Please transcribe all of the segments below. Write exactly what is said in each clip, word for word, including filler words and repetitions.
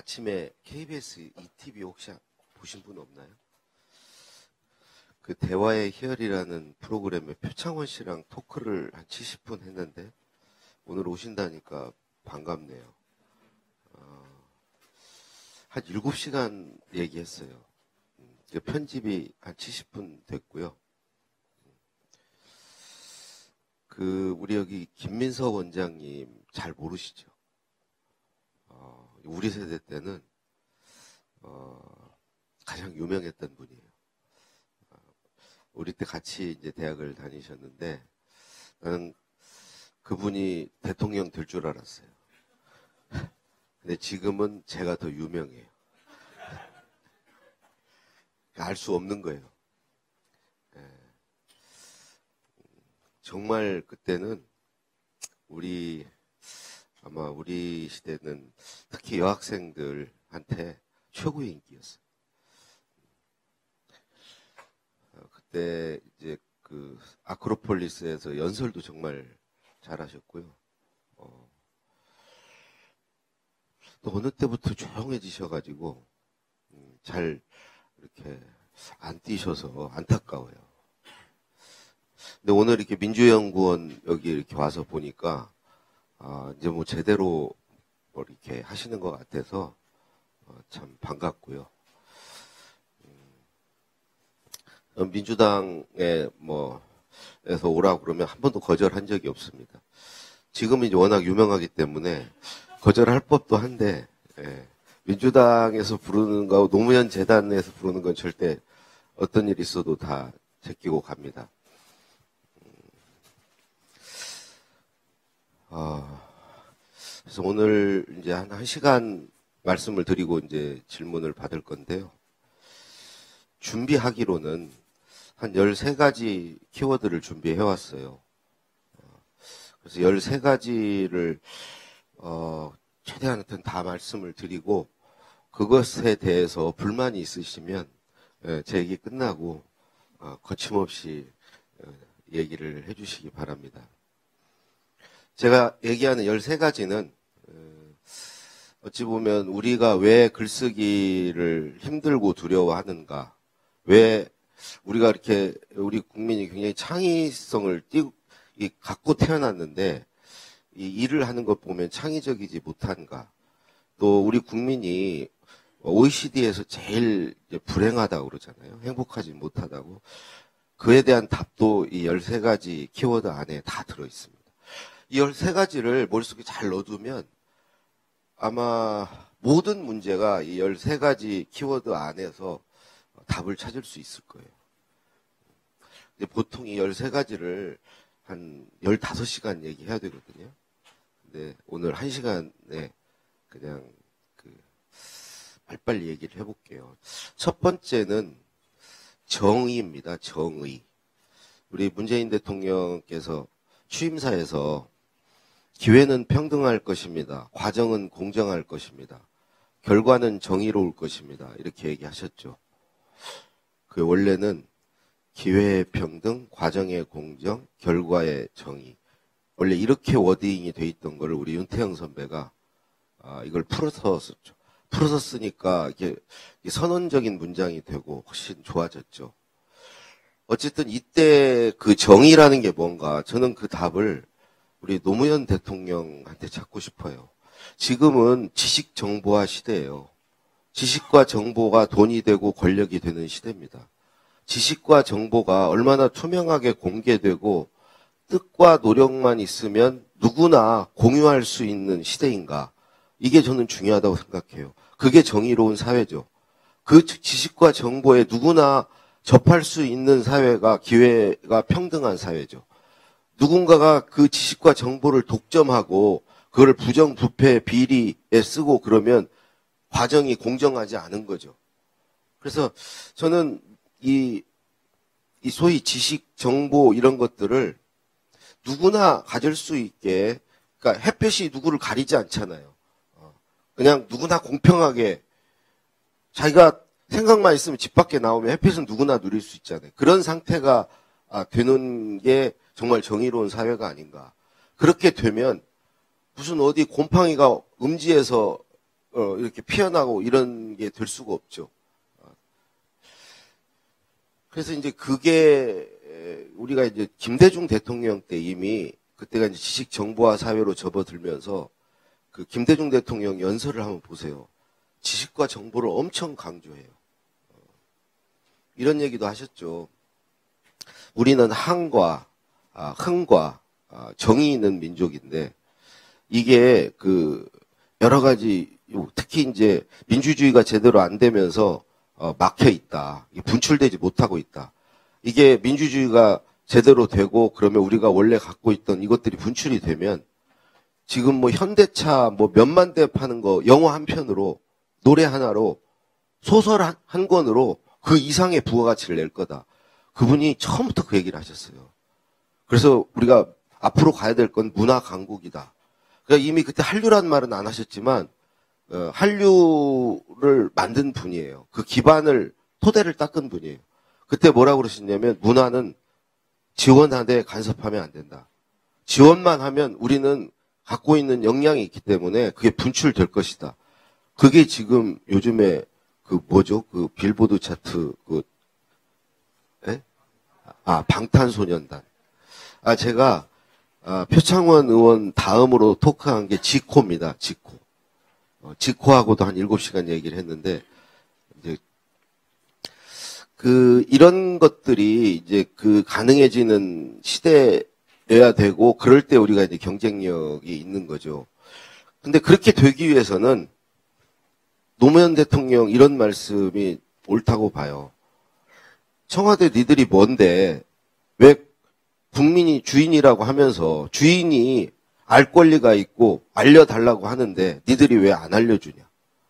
아침에 케이비에스 이티비 혹시 보신 분 없나요? 그 대화의 희열이라는 프로그램에 표창원 씨랑 토크를 한 칠십 분 했는데 오늘 오신다니까 반갑네요. 어, 한 일곱 시간 얘기했어요. 그 편집이 한 칠십 분 됐고요. 그 우리 여기 김민석 원장님 잘 모르시죠? 어, 우리 세대 때는 어, 가장 유명했던 분이에요. 어, 우리 때 같이 이제 대학을 다니셨는데 나는 그분이 대통령 될 줄 알았어요. 근데 지금은 제가 더 유명해요. 알 수 없는 거예요. 예. 정말 그때는 우리 아마 우리 시대는 특히 여학생들한테 최고의 인기였어요. 어, 그때 이제 그 아크로폴리스에서 연설도 정말 잘하셨고요. 어, 또 어느 때부터 조용해지셔가지고 음, 잘 이렇게 안 뛰셔서 안타까워요. 근데 오늘 이렇게 민주연구원 여기 이렇게 와서 보니까 아, 이제 뭐 제대로 뭐 이렇게 하시는 것 같아서 어, 참 반갑고요. 음, 민주당에 뭐에서 오라고 그러면 한 번도 거절한 적이 없습니다. 지금은 이제 워낙 유명하기 때문에 거절할 법도 한데 예, 민주당에서 부르는 거, 노무현 재단에서 부르는 건 절대 어떤 일 있어도 다 제끼고 갑니다. 어, 그래서 오늘 이제 한, 한 시간 말씀을 드리고 이제 질문을 받을 건데요. 준비하기로는 한 열세 가지 키워드를 준비해 왔어요. 그래서 열세 가지를, 어, 최대한 다 말씀을 드리고, 그것에 대해서 불만이 있으시면, 예, 제 얘기 끝나고, 어, 거침없이 어, 얘기를 해 주시기 바랍니다. 제가 얘기하는 열세 가지는 어찌 보면 우리가 왜 글쓰기를 힘들고 두려워하는가, 왜 우리가 이렇게 우리 국민이 굉장히 창의성을 띄고 갖고 태어났는데 이 일을 하는 것 보면 창의적이지 못한가, 또 우리 국민이 오이시디에서 제일 불행하다고 그러잖아요. 행복하지 못하다고. 그에 대한 답도 이 열세 가지 키워드 안에 다 들어있습니다. 이 열세 가지를 머릿속에 잘 넣어두면 아마 모든 문제가 이 열세 가지 키워드 안에서 답을 찾을 수 있을 거예요. 보통 이 열세 가지를 한 열다섯 시간 얘기해야 되거든요. 근데 오늘 한 시간에 그냥 그 빨리빨리 얘기를 해볼게요. 첫 번째는 정의입니다. 정의. 우리 문재인 대통령께서 취임사에서 기회는 평등할 것입니다. 과정은 공정할 것입니다. 결과는 정의로울 것입니다. 이렇게 얘기하셨죠. 그 원래는 기회의 평등, 과정의 공정, 결과의 정의. 원래 이렇게 워딩이 돼 있던 걸 우리 윤태영 선배가 아, 이걸 풀어서 썼죠. 풀어서 쓰니까 이게 선언적인 문장이 되고 훨씬 좋아졌죠. 어쨌든 이때 그 정의라는 게 뭔가, 저는 그 답을 우리 노무현 대통령한테 찾고 싶어요. 지금은 지식 정보화 시대예요. 지식과 정보가 돈이 되고 권력이 되는 시대입니다. 지식과 정보가 얼마나 투명하게 공개되고 뜻과 노력만 있으면 누구나 공유할 수 있는 시대인가. 이게 저는 중요하다고 생각해요. 그게 정의로운 사회죠. 그 지식과 정보에 누구나 접할 수 있는 사회가 기회가 평등한 사회죠. 누군가가 그 지식과 정보를 독점하고 그걸 부정부패 비리에 쓰고 그러면 과정이 공정하지 않은 거죠. 그래서 저는 이, 이 소위 지식, 정보 이런 것들을 누구나 가질 수 있게, 그러니까 햇볕이 누구를 가리지 않잖아요. 그냥 누구나 공평하게 자기가 생각만 있으면 집 밖에 나오면 햇빛은 누구나 누릴 수 있잖아요. 그런 상태가 되는 게 정말 정의로운 사회가 아닌가. 그렇게 되면 무슨 어디 곰팡이가 음지에서 어, 이렇게 피어나고 이런 게 될 수가 없죠. 그래서 이제 그게 우리가 이제 김대중 대통령 때 이미 그때가 이제 지식 정보화 사회로 접어들면서 그 김대중 대통령 연설을 한번 보세요. 지식과 정보를 엄청 강조해요. 이런 얘기도 하셨죠. 우리는 항과 아, 흥과 아, 정이 있는 민족인데 이게 그 여러 가지 특히 이제 민주주의가 제대로 안 되면서 어, 막혀 있다. 분출되지 못하고 있다. 이게 민주주의가 제대로 되고 그러면 우리가 원래 갖고 있던 이것들이 분출이 되면 지금 뭐 현대차 뭐 몇만 대 파는 거 영화 한 편으로 노래 하나로 소설 한, 한 권으로 그 이상의 부가가치를 낼 거다. 그분이 처음부터 그 얘기를 하셨어요. 그래서 우리가 앞으로 가야 될 건 문화 강국이다. 그러니까 이미 그때 한류라는 말은 안 하셨지만 어, 한류를 만든 분이에요. 그 기반을 토대를 닦은 분이에요. 그때 뭐라고 그러셨냐면 문화는 지원하되 간섭하면 안 된다. 지원만 하면 우리는 갖고 있는 역량이 있기 때문에 그게 분출될 것이다. 그게 지금 요즘에 그 뭐죠? 그 빌보드 차트 그 에? 아 방탄소년단. 아 제가 아, 표창원 의원 다음으로 토크한 게 지코입니다. 지코. 어, 지코하고도 한 일곱 시간 얘기를 했는데 이제 그 이런 것들이 이제 그 가능해지는 시대여야 되고 그럴 때 우리가 이제 경쟁력이 있는 거죠. 근데 그렇게 되기 위해서는 노무현 대통령 이런 말씀이 옳다고 봐요. 청와대 니들이 뭔데 왜 국민이 주인이라고 하면서 주인이 알 권리가 있고 알려달라고 하는데 니들이 왜 안 알려주냐.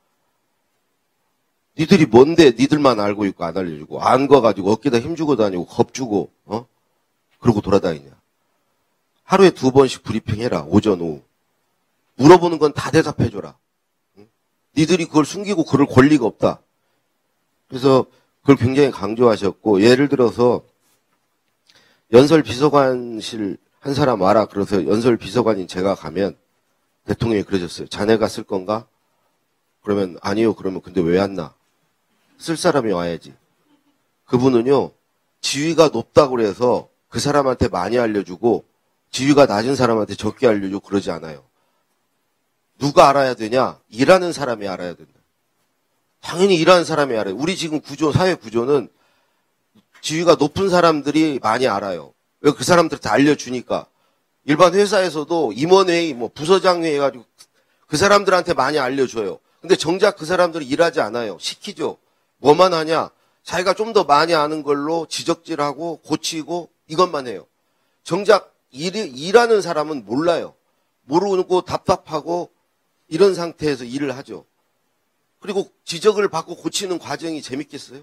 니들이 뭔데 니들만 알고 있고 안 알려주고 안 가가지고 어깨다 힘주고 다니고 겁주고 어? 그러고 돌아다니냐. 하루에 두 번씩 브리핑해라. 오전 오후. 물어보는 건 다 대답해줘라. 응? 니들이 그걸 숨기고 그럴 권리가 없다. 그래서 그걸 굉장히 강조하셨고 예를 들어서 연설 비서관실 한 사람 와라. 그래서 연설 비서관인 제가 가면 대통령이 그러셨어요. 자네가 쓸 건가? 그러면 아니요. 그러면 근데 왜 왔나? 쓸 사람이 와야지. 그분은요. 지위가 높다고 그래서 그 사람한테 많이 알려주고 지위가 낮은 사람한테 적게 알려주고 그러지 않아요. 누가 알아야 되냐? 일하는 사람이 알아야 된다. 당연히 일하는 사람이 알아요. 우리 지금 구조, 사회 구조는 지위가 높은 사람들이 많이 알아요. 왜 그 사람들한테 알려주니까. 일반 회사에서도 임원회의, 뭐 부서장회의 해가지고 그 사람들한테 많이 알려줘요. 근데 정작 그 사람들이 일하지 않아요. 시키죠. 뭐만 하냐? 자기가 좀 더 많이 아는 걸로 지적질하고 고치고 이것만 해요. 정작 일, 일하는 사람은 몰라요. 모르고 답답하고 이런 상태에서 일을 하죠. 그리고 지적을 받고 고치는 과정이 재밌겠어요?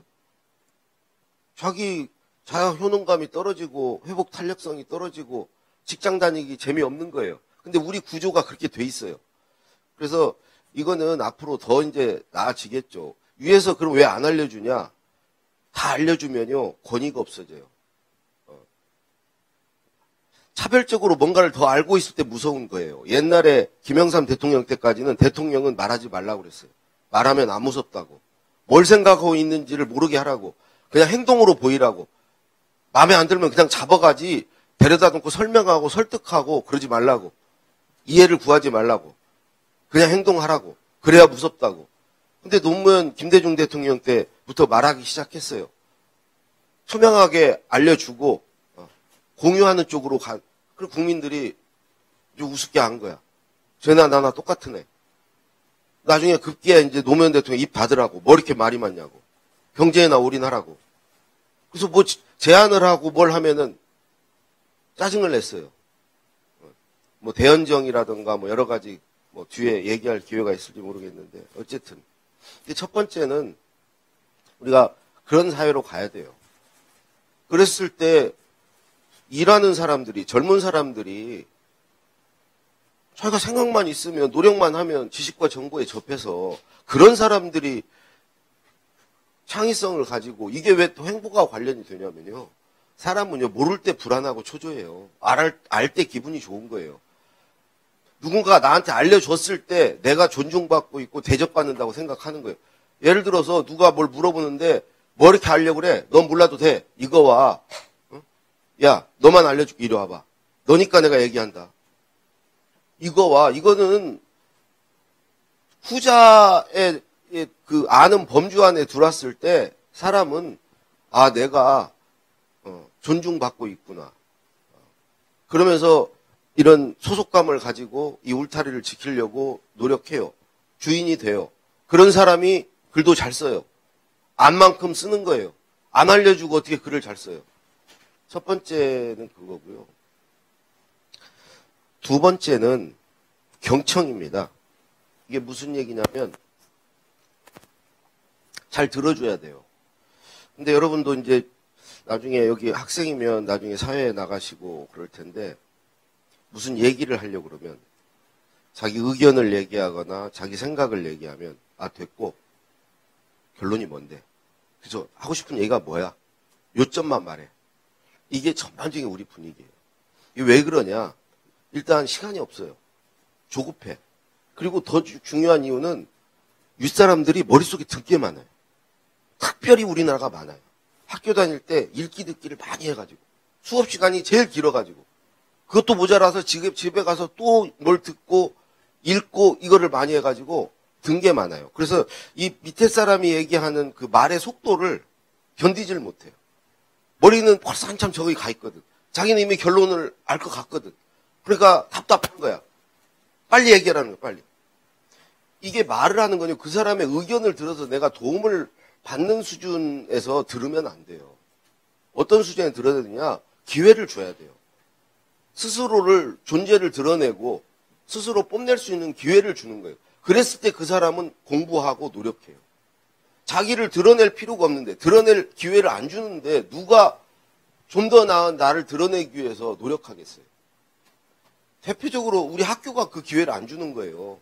자기 자아 효능감이 떨어지고 회복 탄력성이 떨어지고 직장 다니기 재미없는 거예요. 근데 우리 구조가 그렇게 돼 있어요. 그래서 이거는 앞으로 더 이제 나아지겠죠. 위에서 그럼 왜 안 알려주냐? 다 알려주면요 권위가 없어져요. 어. 차별적으로 뭔가를 더 알고 있을 때 무서운 거예요. 옛날에 김영삼 대통령 때까지는 대통령은 말하지 말라고 그랬어요. 말하면 안 무섭다고. 뭘 생각하고 있는지를 모르게 하라고. 그냥 행동으로 보이라고. 마음에 안 들면 그냥 잡아가지 데려다 놓고 설명하고 설득하고 그러지 말라고. 이해를 구하지 말라고. 그냥 행동하라고. 그래야 무섭다고. 근데 노무현 김대중 대통령 때부터 말하기 시작했어요. 투명하게 알려주고 공유하는 쪽으로 간. 그리고 국민들이 우습게 한 거야. 쟤나 나나 똑같은 애. 나중에 급기야 이제 노무현 대통령 입 닫으라고. 뭐 이렇게 말이 많냐고. 경제에나 올인하라고. 그래서 뭐 제안을 하고 뭘 하면은 짜증을 냈어요. 뭐 대연정이라든가 뭐 여러 가지 뭐 뒤에 얘기할 기회가 있을지 모르겠는데 어쨌든 근데 첫 번째는 우리가 그런 사회로 가야 돼요. 그랬을 때 일하는 사람들이 젊은 사람들이 자기가 생각만 있으면 노력만 하면 지식과 정보에 접해서 그런 사람들이 창의성을 가지고 이게 왜 또 행복과 관련이 되냐면요. 사람은요 모를 때 불안하고 초조해요. 알, 알 때 기분이 좋은 거예요. 누군가 나한테 알려줬을 때 내가 존중받고 있고 대접받는다고 생각하는 거예요. 예를 들어서 누가 뭘 물어보는데 뭐 이렇게 하려고 그래? 넌 몰라도 돼. 이거 와. 어? 야, 너만 알려줄게. 이리 와봐. 너니까 내가 얘기한다. 이거 와. 이거는 후자의 그 아는 범주 안에 들어왔을 때 사람은 아, 내가 어, 존중받고 있구나. 그러면서 이런 소속감을 가지고 이 울타리를 지키려고 노력해요. 주인이 돼요. 그런 사람이 글도 잘 써요. 안만큼 쓰는 거예요. 안 알려주고 어떻게 글을 잘 써요. 첫 번째는 그거고요. 두 번째는 경청입니다. 이게 무슨 얘기냐면 잘 들어줘야 돼요. 근데 여러분도 이제 나중에 여기 학생이면 나중에 사회에 나가시고 그럴 텐데 무슨 얘기를 하려고 그러면 자기 의견을 얘기하거나 자기 생각을 얘기하면 아 됐고 결론이 뭔데? 그래서 하고 싶은 얘기가 뭐야? 요점만 말해. 이게 전반적인 우리 분위기예요. 이게 왜 그러냐? 일단 시간이 없어요. 조급해. 그리고 더 주, 중요한 이유는 윗사람들이 머릿속에 든 게 많아요. 특별히 우리나라가 많아요. 학교 다닐 때 읽기 듣기를 많이 해가지고 수업 시간이 제일 길어가지고 그것도 모자라서 집에, 집에 가서 또 뭘 듣고 읽고 이거를 많이 해가지고 든 게 많아요. 그래서 이 밑에 사람이 얘기하는 그 말의 속도를 견디질 못해요. 머리는 벌써 한참 저기 가 있거든. 자기는 이미 결론을 알 것 같거든. 그러니까 답답한 거야. 빨리 얘기하라는 거야, 빨리. 이게 말을 하는 거냐, 그 사람의 의견을 들어서 내가 도움을 받는 수준에서 들으면 안 돼요. 어떤 수준에 들어야 되느냐? 기회를 줘야 돼요. 스스로를, 존재를 드러내고 스스로 뽐낼 수 있는 기회를 주는 거예요. 그랬을 때 그 사람은 공부하고 노력해요. 자기를 드러낼 필요가 없는데, 드러낼 기회를 안 주는데 누가 좀 더 나은 나를 드러내기 위해서 노력하겠어요. 대표적으로 우리 학교가 그 기회를 안 주는 거예요.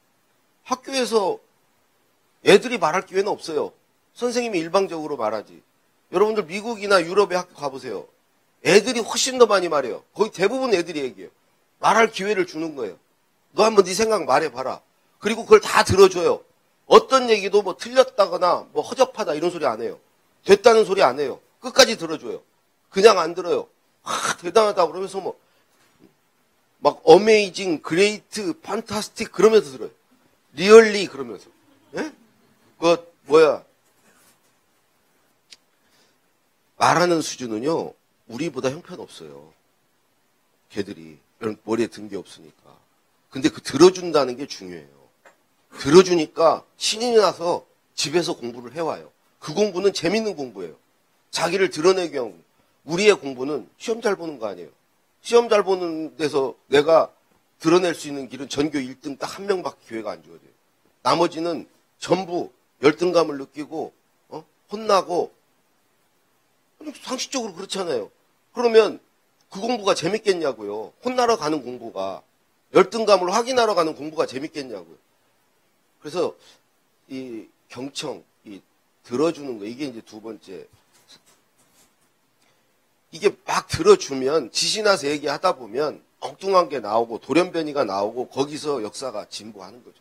학교에서 애들이 말할 기회는 없어요. 선생님이 일방적으로 말하지. 여러분들 미국이나 유럽의 학교 가보세요. 애들이 훨씬 더 많이 말해요. 거의 대부분 애들이 얘기해요. 말할 기회를 주는 거예요. 너 한번 네 생각 말해봐라. 그리고 그걸 다 들어줘요. 어떤 얘기도 뭐 틀렸다거나 뭐 허접하다 이런 소리 안 해요. 됐다는 소리 안 해요. 끝까지 들어줘요. 그냥 안 들어요. 아, 대단하다 그러면서 뭐 막 어메이징, 그레이트, 판타스틱 그러면서 들어요. 리얼리 그러면서. 예? 그 뭐야? 말하는 수준은요. 우리보다 형편없어요. 걔들이 이런 머리에 든 게 없으니까. 근데 그 들어준다는 게 중요해요. 들어주니까 신이 나서 집에서 공부를 해와요. 그 공부는 재밌는 공부예요. 자기를 드러내기 위한 공부. 우리의 공부는 시험 잘 보는 거 아니에요. 시험 잘 보는 데서 내가 드러낼 수 있는 길은 전교 일 등 딱 한 명밖에 기회가 안 주어져요. 나머지는 전부 열등감을 느끼고 어? 혼나고 상식적으로 그렇잖아요. 그러면 그 공부가 재밌겠냐고요. 혼나러 가는 공부가. 열등감을 확인하러 가는 공부가 재밌겠냐고요. 그래서 이 경청, 이 들어주는 거, 이게 이제 두 번째. 이게 막 들어주면 지시 나서 얘기하다 보면 엉뚱한 게 나오고 돌연변이가 나오고 거기서 역사가 진보하는 거죠.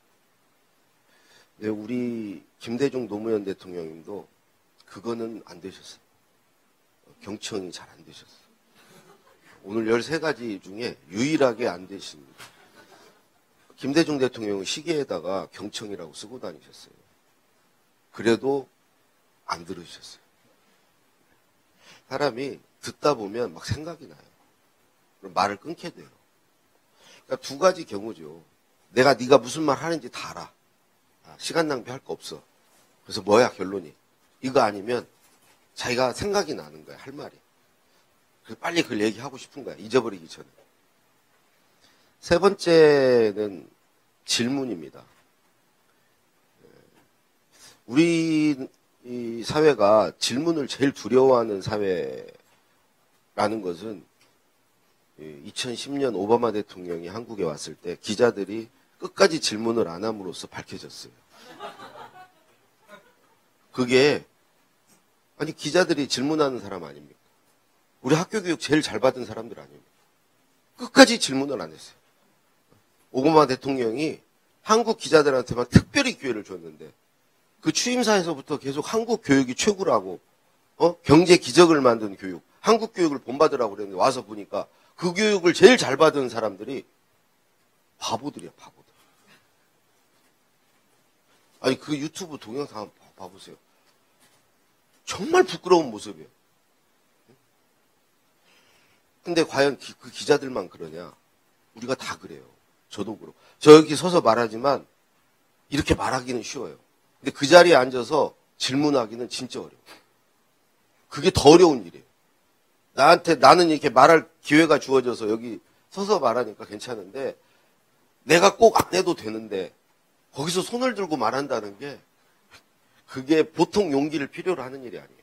네, 우리 김대중 노무현 대통령님도 그거는 안 되셨어요. 경청이 잘 안 되셨어요. 오늘 열세 가지 중에 유일하게 안 되십니다. 김대중 대통령은 시계에다가 경청이라고 쓰고 다니셨어요. 그래도 안 들으셨어요. 사람이 듣다 보면 막 생각이 나요. 그럼 말을 끊게 돼요. 그러니까 두 가지 경우죠. 내가 네가 무슨 말 하는지 다 알아. 시간 낭비할 거 없어. 그래서 뭐야 결론이. 이거 아니면 자기가 생각이 나는 거야. 할 말이. 그래서 빨리 그걸 얘기하고 싶은 거야. 잊어버리기 전에. 세 번째는 질문입니다. 우리 이 사회가 질문을 제일 두려워하는 사회라는 것은 이천십 년 오바마 대통령이 한국에 왔을 때 기자들이 끝까지 질문을 안 함으로써 밝혀졌어요. 그게 아니 기자들이 질문하는 사람 아닙니까? 우리 학교 교육 제일 잘 받은 사람들 아닙니까? 끝까지 질문을 안 했어요. 오바마 대통령이 한국 기자들한테만 특별히 기회를 줬는데 그 취임사에서부터 계속 한국 교육이 최고라고 어? 경제 기적을 만든 교육, 한국 교육을 본받으라고 그랬는데 와서 보니까 그 교육을 제일 잘 받은 사람들이 바보들이야, 바보들. 아니 그 유튜브 동영상 한번 봐보세요. 정말 부끄러운 모습이에요. 근데 과연 기, 그 기자들만 그러냐? 우리가 다 그래요. 저도 그렇고. 저 여기 서서 말하지만 이렇게 말하기는 쉬워요. 근데 그 자리에 앉아서 질문하기는 진짜 어려워요. 그게 더 어려운 일이에요. 나한테 나는 이렇게 말할 기회가 주어져서 여기 서서 말하니까 괜찮은데 내가 꼭 안 해도 되는데 거기서 손을 들고 말한다는 게 그게 보통 용기를 필요로 하는 일이 아니에요.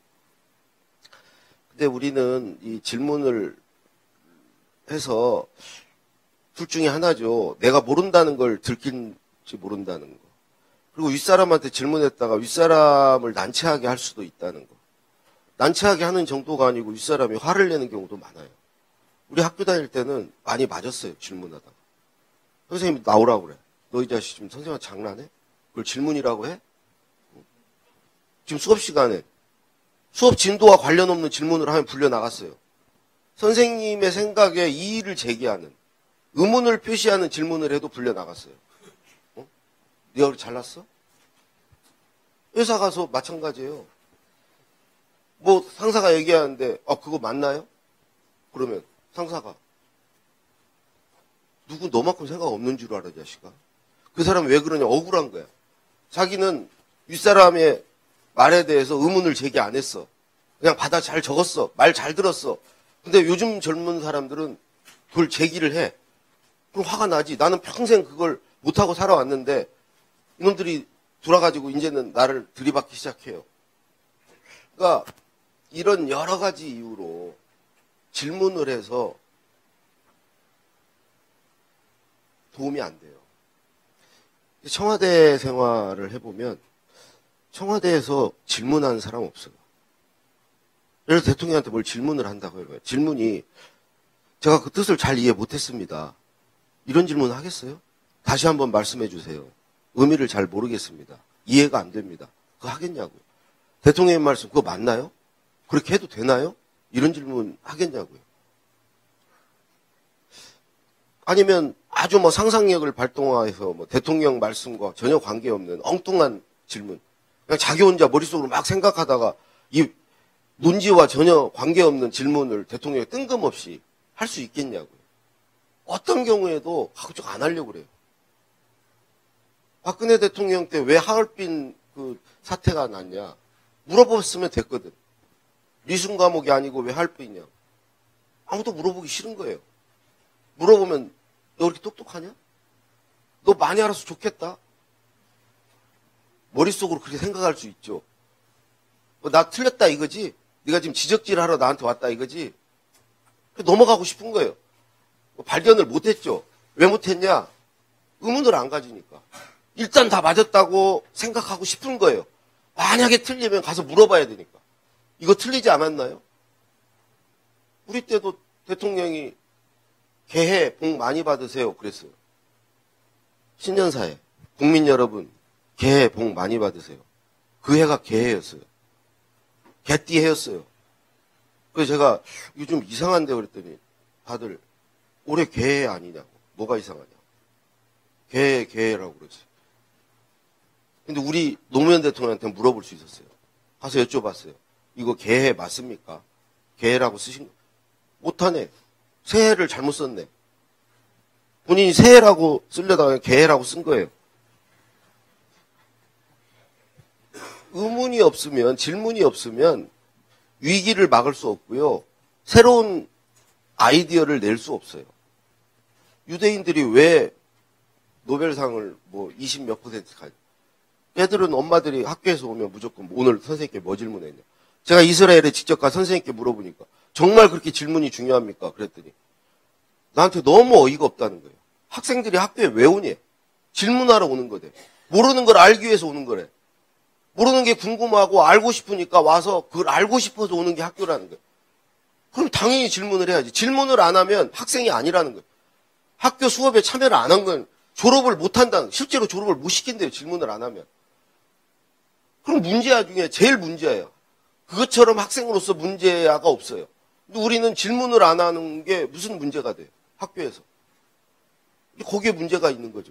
근데 우리는 이 질문을 해서 둘 중에 하나죠. 내가 모른다는 걸 들킨지 모른다는 거. 그리고 윗사람한테 질문했다가 윗사람을 난처하게 할 수도 있다는 거. 난처하게 하는 정도가 아니고 윗사람이 화를 내는 경우도 많아요. 우리 학교 다닐 때는 많이 맞았어요. 질문하다가. 선생님이 나오라고 그래. 너 이 자식 지금 선생님한테 장난해? 그걸 질문이라고 해? 지금 수업 시간에 수업 진도와 관련 없는 질문을 하면 불려나갔어요. 선생님의 생각에 이의를 제기하는 의문을 표시하는 질문을 해도 불려나갔어요. 어? 네 얼굴 잘났어? 회사 가서 마찬가지예요. 뭐 상사가 얘기하는데 아 그거 맞나요? 그러면 상사가 누구 너만큼 생각 없는 줄 알아, 자식아. 그 사람이 왜 그러냐? 억울한 거야. 자기는 윗사람의 말에 대해서 의문을 제기 안 했어. 그냥 받아 잘 적었어. 말 잘 들었어. 근데 요즘 젊은 사람들은 그걸 제기를 해. 그럼 화가 나지. 나는 평생 그걸 못하고 살아왔는데 이놈들이 돌아가지고 이제는 나를 들이받기 시작해요. 그러니까 이런 여러 가지 이유로 질문을 해서 도움이 안 돼요. 청와대 생활을 해보면 청와대에서 질문하는 사람 없어요. 예를 들어 대통령한테 뭘 질문을 한다고 해요. 질문이 제가 그 뜻을 잘 이해 못했습니다. 이런 질문 하겠어요? 다시 한번 말씀해 주세요. 의미를 잘 모르겠습니다. 이해가 안 됩니다. 그거 하겠냐고요. 대통령의 말씀 그거 맞나요? 그렇게 해도 되나요? 이런 질문 하겠냐고요. 아니면 아주 뭐 상상력을 발동해서 뭐 대통령 말씀과 전혀 관계없는 엉뚱한 질문. 그냥 자기 혼자 머릿속으로 막 생각하다가 이 논지와 전혀 관계없는 질문을 대통령이 뜬금없이 할 수 있겠냐고요. 어떤 경우에도 그쪽 안 하려고 그래요. 박근혜 대통령 때 왜 하얼빈 그 사태가 났냐. 물어봤으면 됐거든. 리순 감옥이 아니고 왜 하얼빈이냐. 아무도 물어보기 싫은 거예요. 물어보면 너 그렇게 똑똑하냐? 너 많이 알아서 좋겠다. 머릿속으로 그렇게 생각할 수 있죠. 뭐 나 틀렸다 이거지? 네가 지금 지적질하러 나한테 왔다 이거지? 넘어가고 싶은 거예요. 뭐 발견을 못했죠. 왜 못했냐? 의문을 안 가지니까. 일단 다 맞았다고 생각하고 싶은 거예요. 만약에 틀리면 가서 물어봐야 되니까. 이거 틀리지 않았나요? 우리 때도 대통령이 개해 복 많이 받으세요 그랬어요. 신년사에 국민 여러분 개해 복 많이 받으세요. 그 해가 개해였어요. 개띠 해였어요. 그래서 제가 이거 좀 이상한데 그랬더니 다들 올해 개해 아니냐고. 뭐가 이상하냐. 개해 개해라고 그랬어요. 근데 우리 노무현 대통령한테 물어볼 수 있었어요. 가서 여쭤봤어요. 이거 개해 맞습니까? 개해라고 쓰신 거 못하네. 새해를 잘못 썼네. 본인이 새해라고 쓰려다가 개해라고 쓴 거예요. 의문이 없으면, 질문이 없으면 위기를 막을 수 없고요. 새로운 아이디어를 낼 수 없어요. 유대인들이 왜 노벨상을 뭐 이십 몇 퍼센트 가지? 애들은 엄마들이 학교에서 오면 무조건 오늘 선생님께 뭐 질문했냐. 제가 이스라엘에 직접 가 선생님께 물어보니까 정말 그렇게 질문이 중요합니까? 그랬더니 나한테 너무 어이가 없다는 거예요. 학생들이 학교에 왜 오니? 질문하러 오는 거래. 모르는 걸 알기 위해서 오는 거래. 모르는 게 궁금하고 알고 싶으니까 와서 그걸 알고 싶어서 오는 게 학교라는 거예요. 그럼 당연히 질문을 해야지. 질문을 안 하면 학생이 아니라는 거예요. 학교 수업에 참여를 안 한 건 졸업을 못 한다. 실제로 졸업을 못 시킨대요. 질문을 안 하면. 그럼 문제야 중에 제일 문제예요. 그것처럼 학생으로서 문제야가 없어요. 근데 우리는 질문을 안 하는 게 무슨 문제가 돼요? 학교에서. 거기에 문제가 있는 거죠.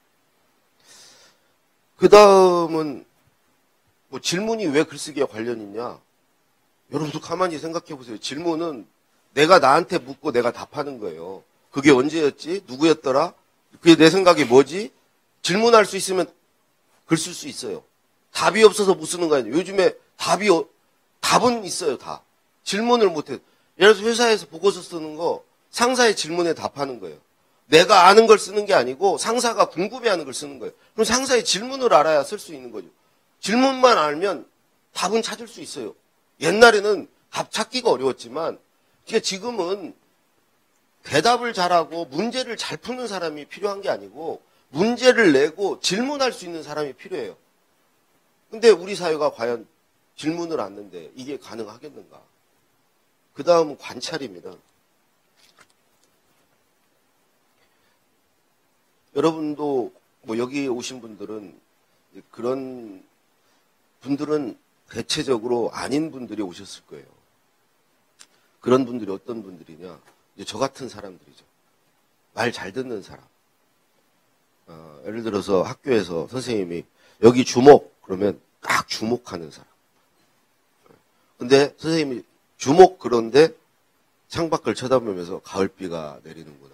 그 다음은 뭐 질문이 왜 글쓰기와 관련 있냐? 여러분도 가만히 생각해 보세요. 질문은 내가 나한테 묻고 내가 답하는 거예요. 그게 언제였지? 누구였더라? 그게 내 생각이 뭐지? 질문할 수 있으면 글 쓸 수 있어요. 답이 없어서 못 쓰는 거 아니에요. 요즘에 답이, 답은 있어요, 다. 질문을 못 해. 예를 들어서 회사에서 보고서 쓰는 거 상사의 질문에 답하는 거예요. 내가 아는 걸 쓰는 게 아니고 상사가 궁금해하는 걸 쓰는 거예요. 그럼 상사의 질문을 알아야 쓸 수 있는 거죠. 질문만 알면 답은 찾을 수 있어요. 옛날에는 답 찾기가 어려웠지만 지금은 대답을 잘하고 문제를 잘 푸는 사람이 필요한 게 아니고 문제를 내고 질문할 수 있는 사람이 필요해요. 근데 우리 사회가 과연 질문을 않는데 이게 가능하겠는가? 그 다음은 관찰입니다. 여러분도 뭐 여기 오신 분들은 그런 분들은 대체적으로 아닌 분들이 오셨을 거예요. 그런 분들이 어떤 분들이냐? 이제 저 같은 사람들이죠. 말 잘 듣는 사람. 어, 예를 들어서 학교에서 선생님이 여기 주목 그러면 딱 주목하는 사람. 근데 선생님이 주목 그런데 창밖을 쳐다보면서 가을비가 내리는구나.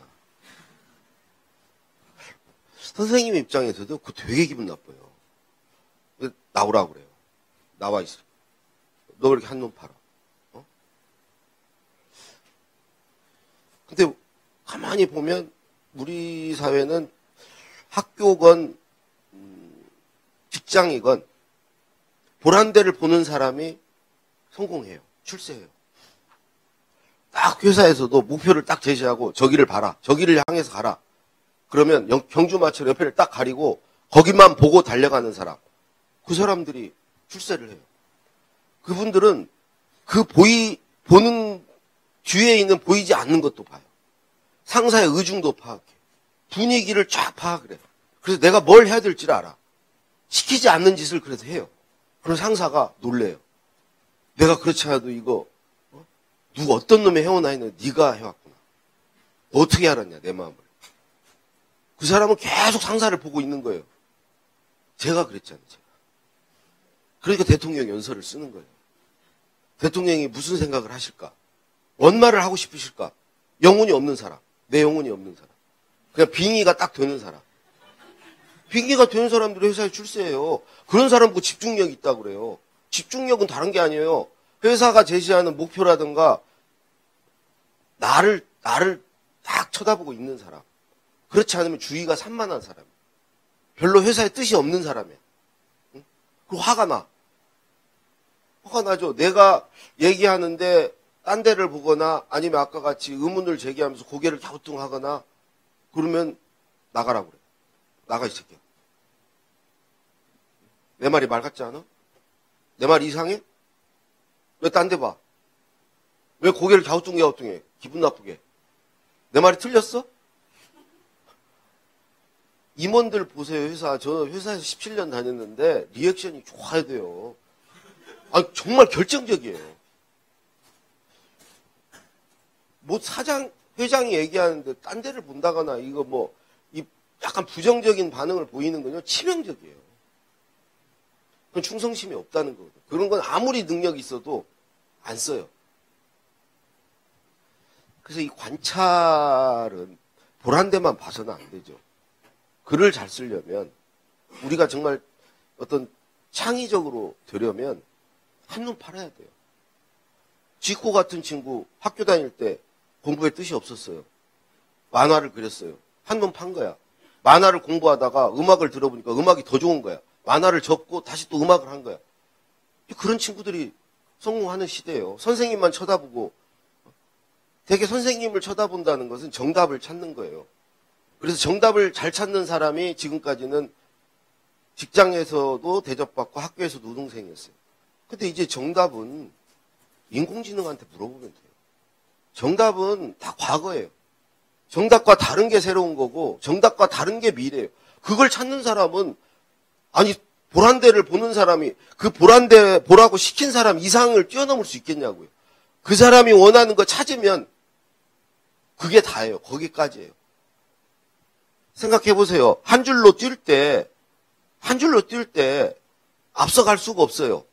선생님 입장에서도 그 되게 기분 나빠요. 나오라고 그래요. 나와 있어. 너 왜 이렇게 한눈 팔아? 어? 근데 가만히 보면 우리 사회는 학교건 음, 직장이건 보란 데를 보는 사람이 성공해요. 출세해요. 딱 회사에서도 목표를 딱 제시하고 저기를 봐라. 저기를 향해서 가라. 그러면 경주마처럼 옆에를 딱 가리고 거기만 보고 달려가는 사람. 그 사람들이 출세를 해요. 그분들은 그 보이, 보는 뒤에 있는 보이지 않는 것도 봐요. 상사의 의중도 파악해. 분위기를 쫙 파악을 해요. 그래서 내가 뭘 해야 될지를 알아. 시키지 않는 짓을 그래서 해요. 그럼 상사가 놀래요. 내가 그렇지 않아도 이거 어? 누가 어떤 놈이 해오나 했는데 네가 해왔구나. 너 어떻게 알았냐 내 마음을. 그 사람은 계속 상사를 보고 있는 거예요. 제가 그랬잖아요. 제가. 그러니까 대통령 연설을 쓰는 거예요. 대통령이 무슨 생각을 하실까? 뭔 말을 하고 싶으실까? 영혼이 없는 사람. 내 영혼이 없는 사람. 그냥 빙의가 딱 되는 사람. 빙의가 되는 사람들이 회사에 출세해요. 그런 사람 보고 집중력이 있다고 그래요. 집중력은 다른 게 아니에요. 회사가 제시하는 목표라든가 나를 나를 딱 쳐다보고 있는 사람. 그렇지 않으면 주의가 산만한 사람. 별로 회사에 뜻이 없는 사람이야. 응? 그리고 화가 나. 화가 나죠. 내가 얘기하는데 딴 데를 보거나 아니면 아까 같이 의문을 제기하면서 고개를 갸우뚱하거나 그러면 나가라고 그래. 나가 이 새끼야. 내 말이 말 같지 않아? 내 말 이상해? 왜 딴 데 봐? 왜 고개를 갸우뚱갸우뚱해? 기분 나쁘게. 내 말이 틀렸어? 임원들 보세요, 회사. 저 회사에서 십칠 년 다녔는데 리액션이 좋아야 돼요. 아, 정말 결정적이에요. 뭐 사장, 회장이 얘기하는데 딴 데를 본다거나 이거 뭐 이 약간 부정적인 반응을 보이는 건요 치명적이에요. 그건 충성심이 없다는 거거든요. 그런 건 아무리 능력이 있어도 안 써요. 그래서 이 관찰은 보란 데만 봐서는 안 되죠. 글을 잘 쓰려면 우리가 정말 어떤 창의적으로 되려면 한눈 팔아야 돼요. 지코 같은 친구 학교 다닐 때 공부에 뜻이 없었어요. 만화를 그렸어요. 한눈 판 거야. 만화를 공부하다가 음악을 들어보니까 음악이 더 좋은 거야. 만화를 접고 다시 또 음악을 한 거야. 그런 친구들이 성공하는 시대예요. 선생님만 쳐다보고 되게 선생님을 쳐다본다는 것은 정답을 찾는 거예요. 그래서 정답을 잘 찾는 사람이 지금까지는 직장에서도 대접받고 학교에서도 우등생이었어요. 근데 이제 정답은 인공지능한테 물어보면 돼요. 정답은 다 과거예요. 정답과 다른 게 새로운 거고 정답과 다른 게 미래예요. 그걸 찾는 사람은 아니 보란대를 보는 사람이 그 보란대 보라고 시킨 사람 이상을 뛰어넘을 수 있겠냐고요. 그 사람이 원하는 거 찾으면 그게 다예요. 거기까지예요. 생각해 보세요. 한 줄로 뛸 때, 한 줄로 뛸 때 앞서갈 수가 없어요.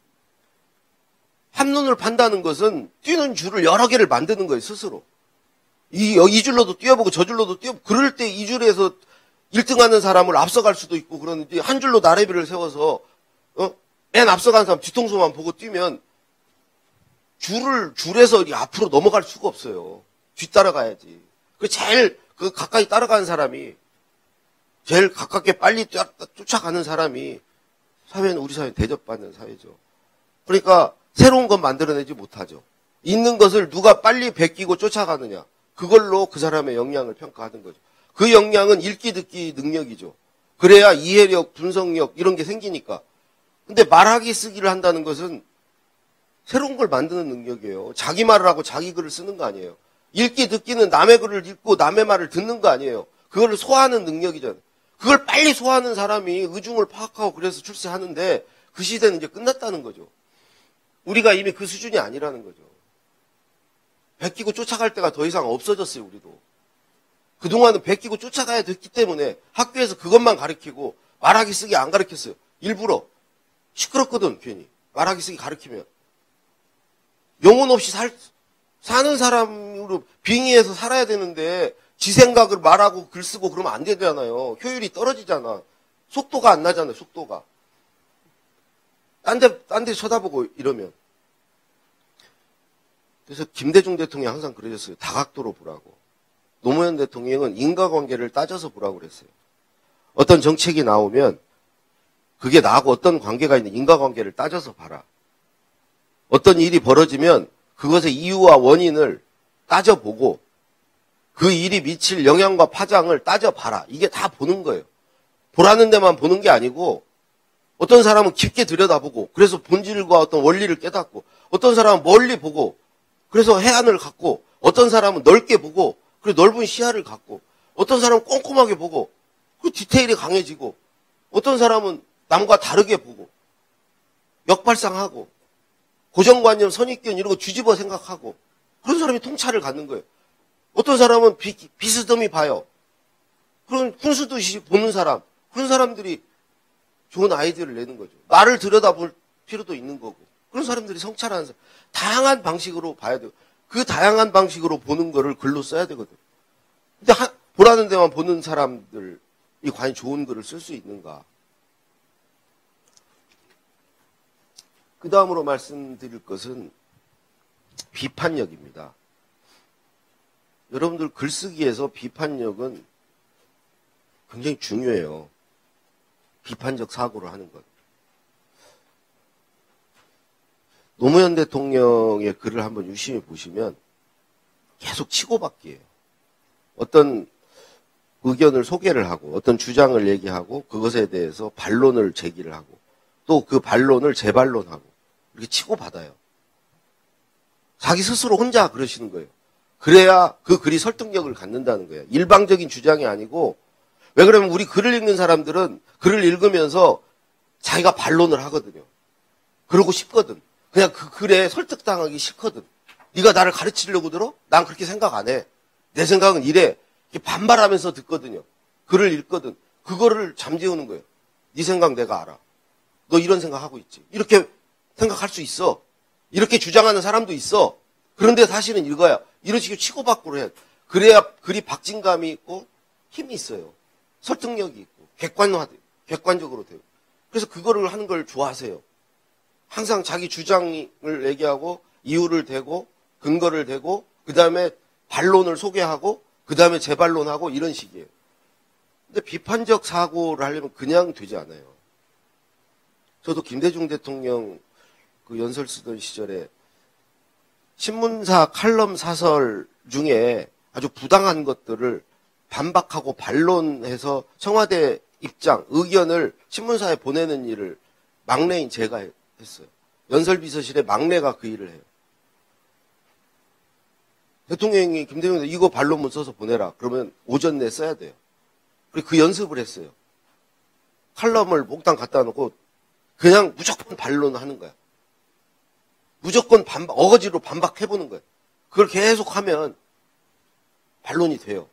한눈을 판다는 것은 뛰는 줄을 여러 개를 만드는 거예요, 스스로. 이, 이 줄로도 뛰어보고 저 줄로도 뛰어보고 그럴 때 이 줄에서 일 등 하는 사람을 앞서갈 수도 있고 그러는데 한 줄로 나래비를 세워서 어? 맨 앞서가는 사람 뒤통수만 보고 뛰면 줄을, 줄에서 앞으로 넘어갈 수가 없어요. 뒤따라가야지. 그 제일 그 가까이 따라가는 사람이 제일 가깝게 빨리 쫓아가는 사람이 사회는 우리 사회는 대접받는 사회죠. 그러니까 새로운 것 만들어내지 못하죠. 있는 것을 누가 빨리 베끼고 쫓아가느냐. 그걸로 그 사람의 역량을 평가하는 거죠. 그 역량은 읽기 듣기 능력이죠. 그래야 이해력, 분석력 이런 게 생기니까. 근데 말하기 쓰기를 한다는 것은 새로운 걸 만드는 능력이에요. 자기 말을 하고 자기 글을 쓰는 거 아니에요. 읽기 듣기는 남의 글을 읽고 남의 말을 듣는 거 아니에요. 그걸 소화하는 능력이잖아요. 그걸 빨리 소화하는 사람이 의중을 파악하고 그래서 출세하는데 그 시대는 이제 끝났다는 거죠. 우리가 이미 그 수준이 아니라는 거죠. 베끼고 쫓아갈 때가 더 이상 없어졌어요, 우리도. 그동안은 베끼고 쫓아가야 됐기 때문에 학교에서 그것만 가르치고 말하기 쓰기 안 가르쳤어요. 일부러. 시끄럽거든, 괜히. 말하기 쓰기 가르치면. 영혼 없이 살, 사는 사람으로 빙의해서 살아야 되는데 지 생각을 말하고 글 쓰고 그러면 안 되잖아요. 효율이 떨어지잖아. 속도가 안 나잖아요, 속도가. 딴 데, 딴 데 쳐다보고 이러면. 그래서 김대중 대통령이 항상 그러셨어요. 다각도로 보라고. 노무현 대통령은 인과관계를 따져서 보라고 그랬어요. 어떤 정책이 나오면 그게 나하고 어떤 관계가 있는 인과관계를 따져서 봐라. 어떤 일이 벌어지면 그것의 이유와 원인을 따져보고 그 일이 미칠 영향과 파장을 따져봐라. 이게 다 보는 거예요. 보라는 데만 보는 게 아니고 어떤 사람은 깊게 들여다보고 그래서 본질과 어떤 원리를 깨닫고 어떤 사람은 멀리 보고 그래서 해안을 갖고 어떤 사람은 넓게 보고 그리고 넓은 시야를 갖고 어떤 사람은 꼼꼼하게 보고 그 디테일이 강해지고 어떤 사람은 남과 다르게 보고 역발상하고 고정관념, 선입견 이런 거 뒤집어 생각하고 그런 사람이 통찰을 갖는 거예요. 어떤 사람은 비, 비스듬히 봐요. 그런 훈수듯이 보는 사람, 그런 사람들이 좋은 아이디어를 내는 거죠. 나를 들여다볼 필요도 있는 거고 그런 사람들이 성찰하는 사람. 다양한 방식으로 봐야 돼요. 그 다양한 방식으로 보는 거를 글로 써야 되거든. 근데 한, 보라는 데만 보는 사람들이 과연 좋은 글을 쓸 수 있는가? 그 다음으로 말씀드릴 것은 비판력입니다. 여러분들 글쓰기에서 비판력은 굉장히 중요해요. 비판적 사고를 하는 것. 노무현 대통령의 글을 한번 유심히 보시면 계속 치고받기예요. 어떤 의견을 소개를 하고 어떤 주장을 얘기하고 그것에 대해서 반론을 제기를 하고 또 그 반론을 재반론하고 이렇게 치고받아요. 자기 스스로 혼자 그러시는 거예요. 그래야 그 글이 설득력을 갖는다는 거예요. 일방적인 주장이 아니고 왜 그러면 우리 글을 읽는 사람들은 글을 읽으면서 자기가 반론을 하거든요. 그러고 싶거든. 그냥 그 글에 설득당하기 싫거든. 네가 나를 가르치려고 들어? 난 그렇게 생각 안 해. 내 생각은 이래. 이렇게 반발하면서 듣거든요. 글을 읽거든. 그거를 잠재우는 거예요. 네 생각 내가 알아. 너 이런 생각하고 있지. 이렇게 생각할 수 있어. 이렇게 주장하는 사람도 있어. 그런데 사실은 읽어야 이런 식으로 치고받고를 해야 돼. 그래야 글이 박진감이 있고 힘이 있어요. 설득력이 있고 객관화, 객관적으로 돼요. 그래서 그거를 하는 걸 좋아하세요. 항상 자기 주장을 얘기하고 이유를 대고 근거를 대고 그 다음에 반론을 소개하고 그 다음에 재반론하고 이런 식이에요. 근데 비판적 사고를 하려면 그냥 되지 않아요. 저도 김대중 대통령 그 연설 쓰던 시절에 신문사 칼럼 사설 중에 아주 부당한 것들을 반박하고 반론해서 청와대 입장, 의견을 신문사에 보내는 일을 막내인 제가 했어요. 연설비서실에 막내가 그 일을 해요. 대통령이 김대중 이거 반론문 써서 보내라. 그러면 오전 내에 써야 돼요. 그리고 그 연습을 했어요. 칼럼을 목당 갖다 놓고 그냥 무조건 반론하는 거야. 무조건 반박, 어거지로 반박해보는 거예요. 그걸 계속 하면 반론이 돼요.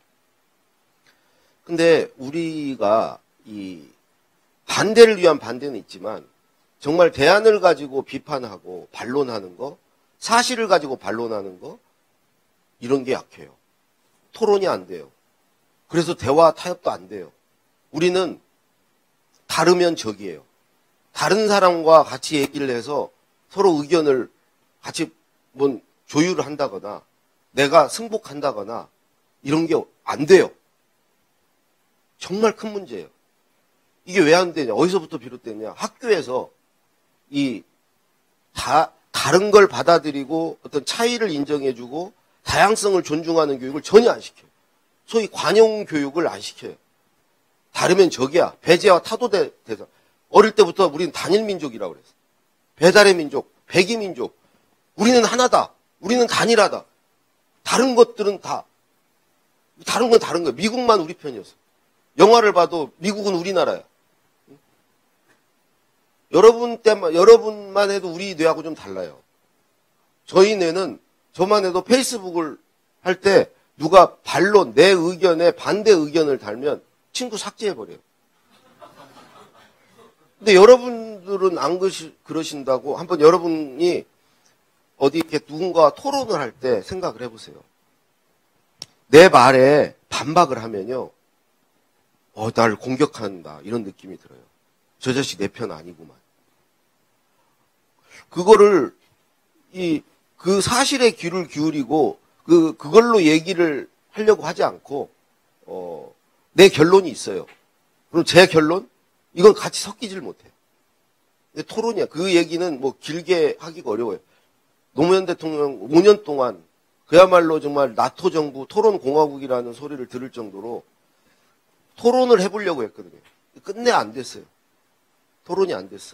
근데 우리가 이 반대를 위한 반대는 있지만 정말 대안을 가지고 비판하고 반론하는 거, 사실을 가지고 반론하는 거, 이런 게 약해요. 토론이 안 돼요. 그래서 대화 타협도 안 돼요. 우리는 다르면 적이에요. 다른 사람과 같이 얘기를 해서 서로 의견을 같이 뭔 조율을 한다거나 내가 승복한다거나 이런 게 안 돼요. 정말 큰 문제예요. 이게 왜 안 되냐? 어디서부터 비롯됐냐? 학교에서 이 다, 다른 걸 받아들이고 어떤 차이를 인정해주고 다양성을 존중하는 교육을 전혀 안 시켜요. 소위 관용 교육을 안 시켜요. 다르면 적이야. 배제와 타도대 대상. 어릴 때부터 우리는 단일민족이라고 그랬어요. 배달의 민족, 백이민족. 우리는 하나다. 우리는 단일하다. 다른 것들은 다. 다른 건 다른 거예요. 미국만 우리 편이었어. 영화를 봐도 미국은 우리나라야. 여러분 때만, 여러분만 해도 우리 뇌하고 좀 달라요. 저희 뇌는 저만 해도 페이스북을 할 때 누가 반론, 내 의견에 반대 의견을 달면 친구 삭제해버려요. 근데 여러분들은 안 그러시, 그러신다고 한번 여러분이 어디 이렇게 누군가와 토론을 할 때 생각을 해보세요. 내 말에 반박을 하면요. 어, 날 공격한다. 이런 느낌이 들어요. 저 자식 내 편 아니구만. 그거를, 이, 그 사실에 귀를 기울이고, 그, 그걸로 얘기를 하려고 하지 않고, 어, 내 결론이 있어요. 그럼 제 결론? 이건 같이 섞이질 못해요. 근데 토론이야. 그 얘기는 뭐 길게 하기가 어려워요. 노무현 대통령 오 년 동안 그야말로 정말 나토 정부 토론공화국이라는 소리를 들을 정도로 토론을 해보려고 했거든요. 끝내 안 됐어요. 토론이 안 됐어.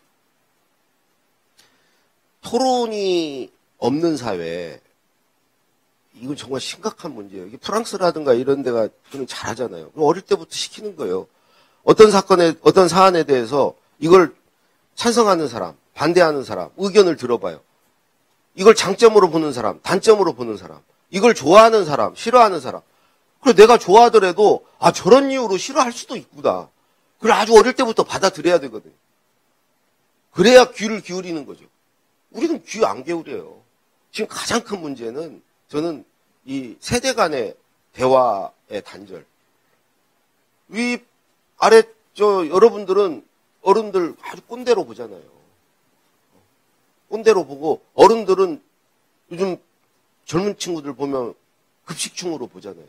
토론이 없는 사회, 이건 정말 심각한 문제예요. 이게 프랑스라든가 이런 데가 저는 잘하잖아요. 어릴 때부터 시키는 거예요. 어떤 사건에, 어떤 사안에 대해서 이걸 찬성하는 사람, 반대하는 사람, 의견을 들어봐요. 이걸 장점으로 보는 사람, 단점으로 보는 사람, 이걸 좋아하는 사람, 싫어하는 사람. 그래, 내가 좋아하더라도, 아, 저런 이유로 싫어할 수도 있구나. 그걸 아주 어릴 때부터 받아들여야 되거든요. 그래야 귀를 기울이는 거죠. 우리는 귀 안 기울여요. 지금 가장 큰 문제는 저는 이 세대 간의 대화의 단절. 위, 아래, 저, 여러분들은 어른들 아주 꼰대로 보잖아요. 꼰대로 보고, 어른들은 요즘 젊은 친구들 보면 급식충으로 보잖아요.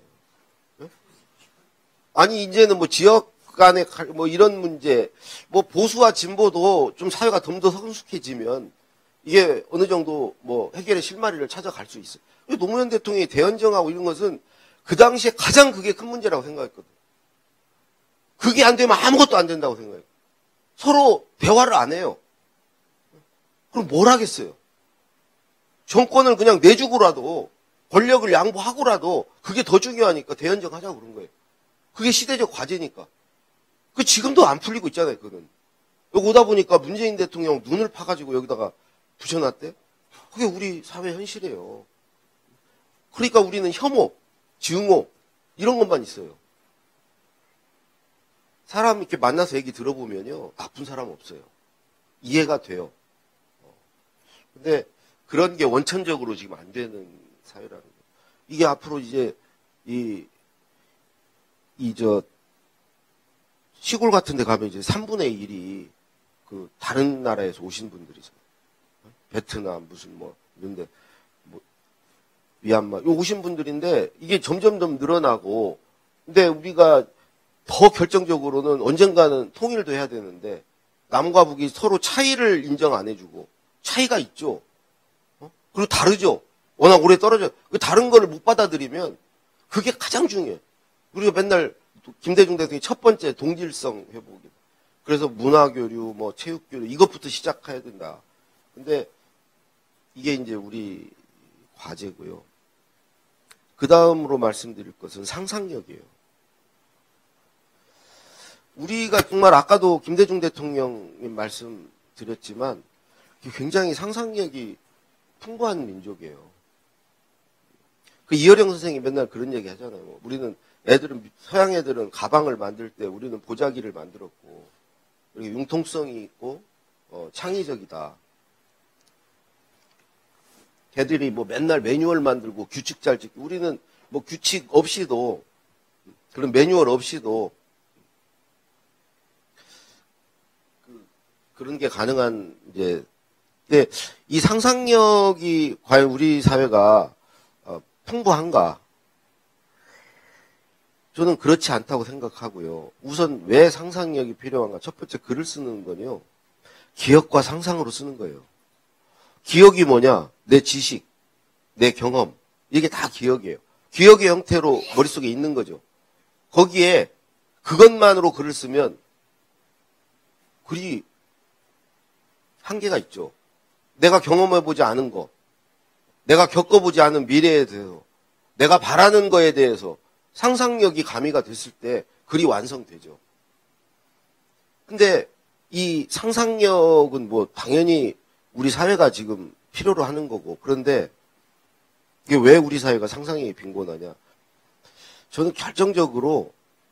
아니, 이제는 뭐 지역 간의 뭐 이런 문제, 뭐 보수와 진보도 좀 사회가 좀 더 성숙해지면 이게 어느 정도 뭐 해결의 실마리를 찾아갈 수 있어요. 노무현 대통령이 대연정하고 이런 것은 그 당시에 가장 그게 큰 문제라고 생각했거든요. 그게 안 되면 아무것도 안 된다고 생각해요. 서로 대화를 안 해요. 그럼 뭘 하겠어요? 정권을 그냥 내주고라도 권력을 양보하고라도 그게 더 중요하니까 대연정 하자고 그런 거예요. 그게 시대적 과제니까. 그 지금도 안 풀리고 있잖아요, 그거는. 여기 오다 보니까 문재인 대통령 눈을 파가지고 여기다가 붙여놨대? 그게 우리 사회 현실이에요. 그러니까 우리는 혐오, 증오, 이런 것만 있어요. 사람 이렇게 만나서 얘기 들어보면요, 나쁜 사람 없어요. 이해가 돼요. 근데 그런 게 원천적으로 지금 안 되는 사회라는 거예요. 이게 앞으로 이제, 이, 이, 저, 시골 같은 데 가면 이제 삼분의 일이 그 다른 나라에서 오신 분들이잖아요. 베트남, 무슨 뭐, 이런데, 뭐, 미얀마, 요 오신 분들인데 이게 점점 점 늘어나고, 근데 우리가 더 결정적으로는 언젠가는 통일도 해야 되는데, 남과 북이 서로 차이를 인정 안 해주고, 차이가 있죠. 어? 그리고 다르죠. 워낙 오래 떨어져. 그 다른 거를 못 받아들이면 그게 가장 중요해요. 우리가 맨날 김대중 대통령이 첫 번째 동질성 회복이다. 그래서 문화교류, 뭐 체육교류 이것부터 시작해야 된다. 근데 이게 이제 우리 과제고요. 그 다음으로 말씀드릴 것은 상상력이에요. 우리가 정말 아까도 김대중 대통령님 말씀드렸지만 굉장히 상상력이 풍부한 민족이에요. 그 이어령 선생이 맨날 그런 얘기 하잖아요. 뭐 우리는 애들은, 서양 애들은 가방을 만들 때 우리는 보자기를 만들었고, 그리고 융통성이 있고, 어, 창의적이다. 걔들이 뭐 맨날 매뉴얼 만들고 규칙 잘 지키고, 우리는 뭐 규칙 없이도, 그런 매뉴얼 없이도, 그, 그런 게 가능한, 이제, 근데 이 상상력이 과연 우리 사회가 어, 풍부한가? 저는 그렇지 않다고 생각하고요. 우선 왜 상상력이 필요한가? 첫 번째, 글을 쓰는 건요, 기억과 상상으로 쓰는 거예요. 기억이 뭐냐? 내 지식, 내 경험, 이게 다 기억이에요. 기억의 형태로 머릿속에 있는 거죠. 거기에 그것만으로 글을 쓰면 글이 한계가 있죠. 내가 경험해보지 않은 거, 내가 겪어보지 않은 미래에 대해서, 내가 바라는 거에 대해서 상상력이 가미가 됐을 때 글이 완성되죠. 근데 이 상상력은 뭐 당연히 우리 사회가 지금 필요로 하는 거고, 그런데 이게 왜 우리 사회가 상상력이 빈곤하냐? 저는 결정적으로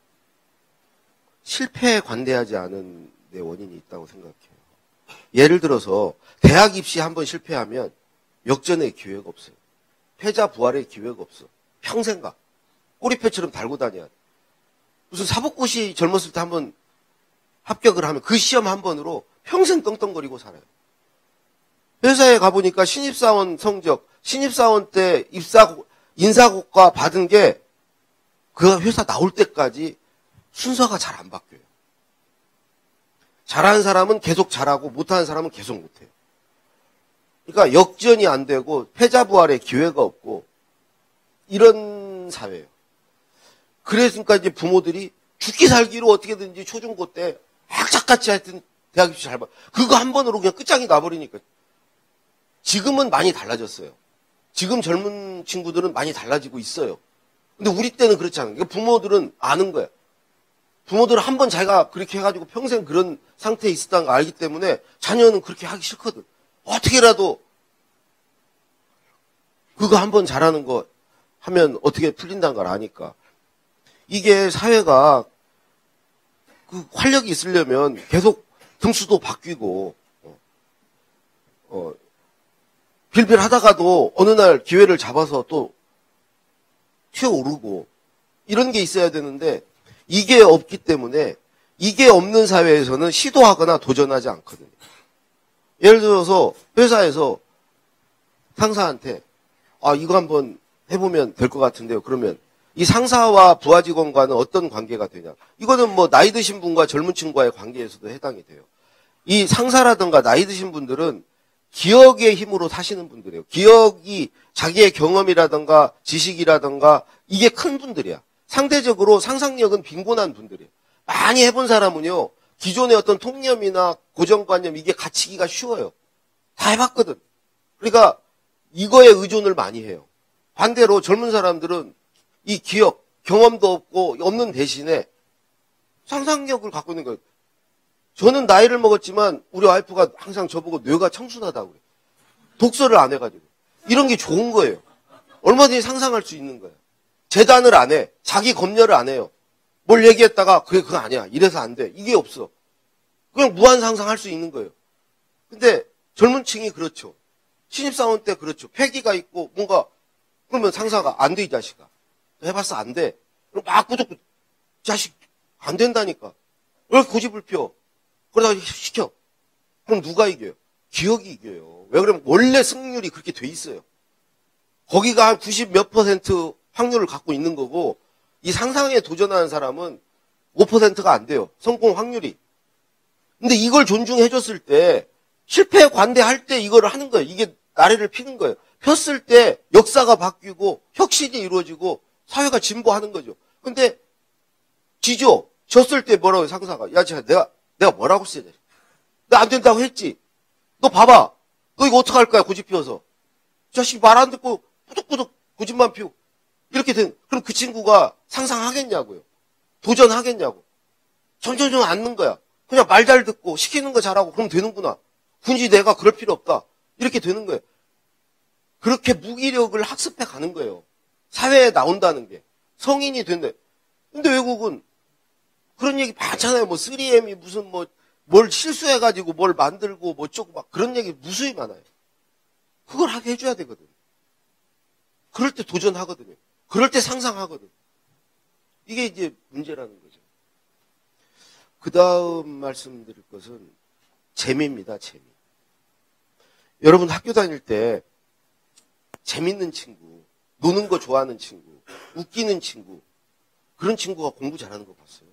실패에 관대하지 않은 데 원인이 있다고 생각해요. 예를 들어서 대학 입시 한번 실패하면 역전의 기회가 없어요. 패자 부활의 기회가 없어. 평생 가. 꼬리표처럼 달고 다녀야 돼. 무슨 사법고시 젊었을 때 한번 합격을 하면 그 시험 한 번으로 평생 떵떵거리고 살아요. 회사에 가보니까 신입사원 성적, 신입사원 때 입사, 인사고과 받은 게 그 회사 나올 때까지 순서가 잘 안 바뀌어요. 잘하는 사람은 계속 잘하고 못하는 사람은 계속 못해요. 그러니까 역전이 안 되고 패자부활의 기회가 없고 이런 사회예요. 그래서니까 이제 부모들이 죽기 살기로 어떻게든지 초중고 때 악착같이 하여튼 대학 입시 잘 봐. 그거 한 번으로 그냥 끝장이 나버리니까. 지금은 많이 달라졌어요. 지금 젊은 친구들은 많이 달라지고 있어요. 근데 우리 때는 그렇지 않아요. 그러니까 부모들은 아는 거야. 부모들은 한 번 자기가 그렇게 해가지고 평생 그런 상태에 있었다는 걸 알기 때문에 자녀는 그렇게 하기 싫거든. 어떻게라도 그거 한 번 잘하는 거 하면 어떻게 풀린다는 걸 아니까. 이게 사회가 그 활력이 있으려면 계속 등수도 바뀌고, 어, 어, 빌빌 하다가도 어느 날 기회를 잡아서 또 튀어오르고, 이런 게 있어야 되는데, 이게 없기 때문에, 이게 없는 사회에서는 시도하거나 도전하지 않거든요. 예를 들어서 회사에서 상사한테, 아, 이거 한번 해보면 될 것 같은데요. 그러면 이 상사와 부하 직원과는 어떤 관계가 되냐. 이거는 뭐 나이 드신 분과 젊은 층과의 관계에서도 해당이 돼요. 이 상사라든가 나이 드신 분들은 기억의 힘으로 사시는 분들이에요. 기억이 자기의 경험이라든가 지식이라든가 이게 큰 분들이야. 상대적으로 상상력은 빈곤한 분들이에요. 많이 해본 사람은요, 기존의 어떤 통념이나 고정관념 이게 갖추기가 쉬워요. 다 해봤거든. 그러니까 이거에 의존을 많이 해요. 반대로 젊은 사람들은 이 기억, 경험도 없고 없는 대신에 상상력을 갖고 있는 거예요. 저는 나이를 먹었지만 우리 와이프가 항상 저보고 뇌가 청순하다고 그래요. 독서를 안 해가지고. 이런 게 좋은 거예요. 얼마든지 상상할 수 있는 거예요. 재단을 안 해. 자기 검열을 안 해요. 뭘 얘기했다가 그게 그거 아니야. 이래서 안 돼. 이게 없어. 그냥 무한 상상할 수 있는 거예요. 근데 젊은 층이 그렇죠. 신입사원 때 그렇죠. 패기가 있고 뭔가 그러면 상사가 안 돼 이 자식아. 해봤어 안 돼. 그럼 막 꾸덕꾸덕. 자식 안 된다니까. 왜 고집을 펴? 그러다가 시켜. 그럼 누가 이겨요? 기억이 이겨요. 왜 그러면 원래 승률이 그렇게 돼 있어요. 거기가 한 구십 몇 퍼센트 확률을 갖고 있는 거고 이 상상에 도전하는 사람은 오 퍼센트가 안 돼요. 성공 확률이. 근데 이걸 존중해줬을 때 실패에 관대할 때 이걸 하는 거예요. 이게 나래를 피는 거예요. 폈을 때 역사가 바뀌고 혁신이 이루어지고 사회가 진보하는 거죠. 근데 지죠. 졌을 때 뭐라고 상사가. 야, 내가 내가 뭐라고 써야 돼? 나 안 된다고 했지. 너 봐봐. 너 이거 어떡할 거야 고집 피워서. 자식 말 안 듣고 꾸덕꾸덕 고집만 피우고. 이렇게 된, 그럼 그 친구가 상상하겠냐고요. 도전하겠냐고. 점점점 앉는 거야. 그냥 말 잘 듣고 시키는 거 잘하고 그럼 되는구나. 굳이 내가 그럴 필요 없다. 이렇게 되는 거예요. 그렇게 무기력을 학습해 가는 거예요. 사회에 나온다는 게. 성인이 된대. 근데 외국은 그런 얘기 많잖아요. 뭐 쓰리엠이 무슨 뭐 뭘 실수해가지고 뭘 만들고 뭐 어쩌고 막 그런 얘기 무수히 많아요. 그걸 하게 해줘야 되거든. 그럴 때 도전하거든요. 그럴 때 상상하거든. 이게 이제 문제라는 거죠. 그 다음 말씀드릴 것은 재미입니다. 재미. 여러분 학교 다닐 때 재밌는 친구, 노는 거 좋아하는 친구, 웃기는 친구, 그런 친구가 공부 잘하는 거 봤어요.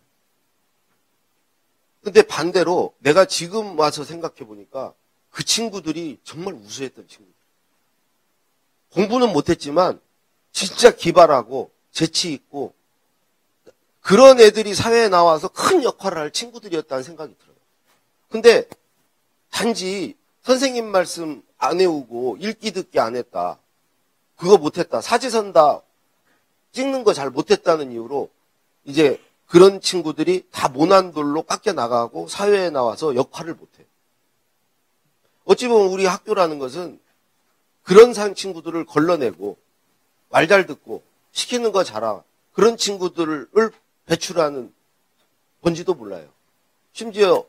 근데 반대로 내가 지금 와서 생각해 보니까 그 친구들이 정말 우수했던 친구들. 공부는 못했지만 진짜 기발하고 재치 있고 그런 애들이 사회에 나와서 큰 역할을 할 친구들이었다는 생각이 들어요. 근데 단지 선생님 말씀 안 외우고 읽기 듣기 안 했다. 그거 못했다. 사지선다 찍는 거 잘 못했다는 이유로 이제 그런 친구들이 다 모난돌로 깎여 나가고 사회에 나와서 역할을 못해. 어찌 보면 우리 학교라는 것은 그런 산 친구들을 걸러내고 말 잘 듣고 시키는 거 잘하 그런 친구들을 배출하는 건지도 몰라요. 심지어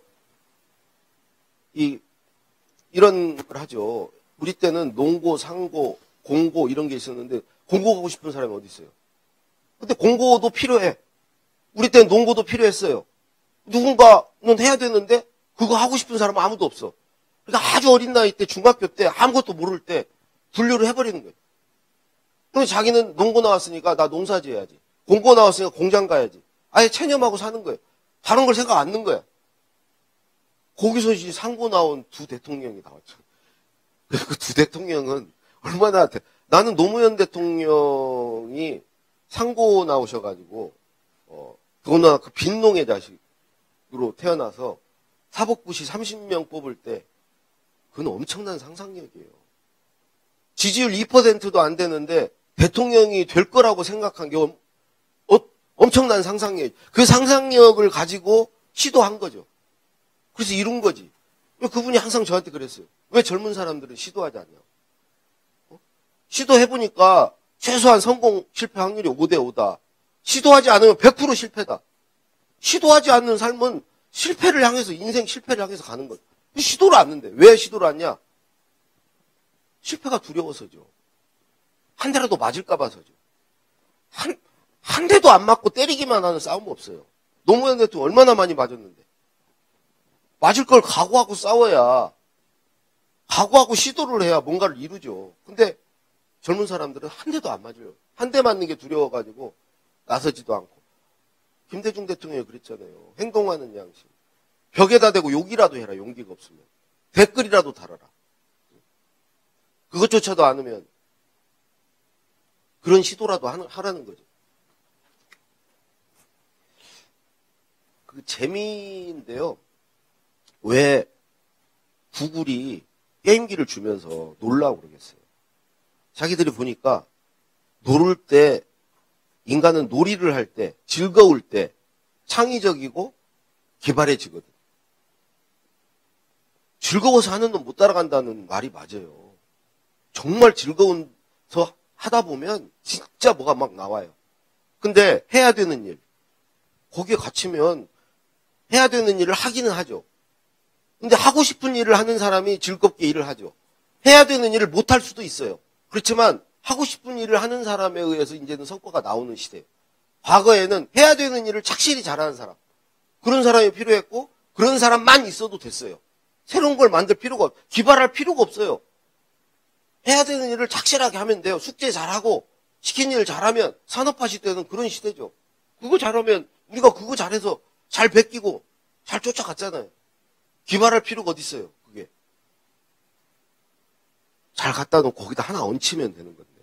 이 이런 걸 하죠. 우리 때는 농고, 상고, 공고 이런 게 있었는데 공고 가고 싶은 사람이 어디 있어요? 근데 공고도 필요해. 우리 때는 농고도 필요했어요. 누군가는 해야 되는데 그거 하고 싶은 사람은 아무도 없어. 그러니까 아주 어린 나이 때 중학교 때 아무것도 모를 때 분류를 해버리는 거예요. 그럼 자기는 농고 나왔으니까 나 농사 지어야지. 공고 나왔으니까 공장 가야지. 아예 체념하고 사는 거예요. 다른 걸 생각 안 는 거야. 거기서 이제 상고 나온 두 대통령이 나왔죠. 그 두 대통령은 얼마나 대... 나는 노무현 대통령이 상고 나오셔가지고 어, 그거나 그 빈농의 자식으로 태어나서 사법부시 삼십 명 뽑을 때 그건 엄청난 상상력이에요. 지지율 이 퍼센트도 안 되는데 대통령이 될 거라고 생각한 게 어, 엄청난 상상력. 그 상상력을 가지고 시도한 거죠. 그래서 이룬 거지. 그분이 항상 저한테 그랬어요. 왜 젊은 사람들은 시도하지 않냐. 어? 시도해보니까 최소한 성공 실패 확률이 오 대 오다. 시도하지 않으면 백 퍼센트 실패다. 시도하지 않는 삶은 실패를 향해서 인생 실패를 향해서 가는 거예요. 시도를 않는데 왜 시도를 하냐? 실패가 두려워서죠. 한 대라도 맞을까 봐서죠. 한, 한 대도 안 맞고 때리기만 하는 싸움 없어요. 노무현 대통령 얼마나 많이 맞았는데. 맞을 걸 각오하고 싸워야, 각오하고 시도를 해야 뭔가를 이루죠. 근데 젊은 사람들은 한 대도 안 맞아요. 한 대 맞는 게 두려워가지고 나서지도 않고. 김대중 대통령이 그랬잖아요. 행동하는 양심. 벽에다 대고 욕이라도 해라. 용기가 없으면. 댓글이라도 달아라. 그것조차도 않으면 그런 시도라도 하라는 거죠. 그 재미인데요. 왜 구글이 게임기를 주면서 놀라고 그러겠어요. 자기들이 보니까 놀을 때 인간은 놀이를 할 때 즐거울 때 창의적이고 개발해지거든. 즐거워서 하는 놈 못 따라간다는 말이 맞아요. 정말 즐거워서 하다 보면 진짜 뭐가 막 나와요. 근데 해야 되는 일, 거기에 갇히면 해야 되는 일을 하기는 하죠. 근데 하고 싶은 일을 하는 사람이 즐겁게 일을 하죠. 해야 되는 일을 못할 수도 있어요. 그렇지만 하고 싶은 일을 하는 사람에 의해서 이제는 성과가 나오는 시대예요. 과거에는 해야 되는 일을 착실히 잘하는 사람, 그런 사람이 필요했고 그런 사람만 있어도 됐어요. 새로운 걸 만들 필요가 없어요. 기발할 필요가 없어요. 해야 되는 일을 착실하게 하면 돼요. 숙제 잘하고 시킨 일 잘하면 산업화 시대는 그런 시대죠. 그거 잘하면 우리가 그거 잘해서 잘 베끼고 잘 쫓아갔잖아요. 기발할 필요가 어디 있어요. 그게. 잘 갖다 놓고 거기다 하나 얹히면 되는 건데.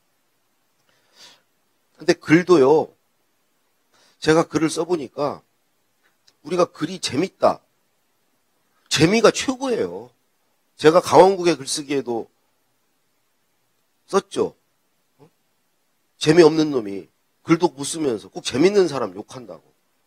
근데 글도요. 제가 글을 써보니까 우리가 글이 재밌다. 재미가 최고예요. 제가 강원국의 글쓰기에도 썼죠. 재미없는 놈이 글도 못 쓰면서 꼭 재밌는 사람 욕한다고.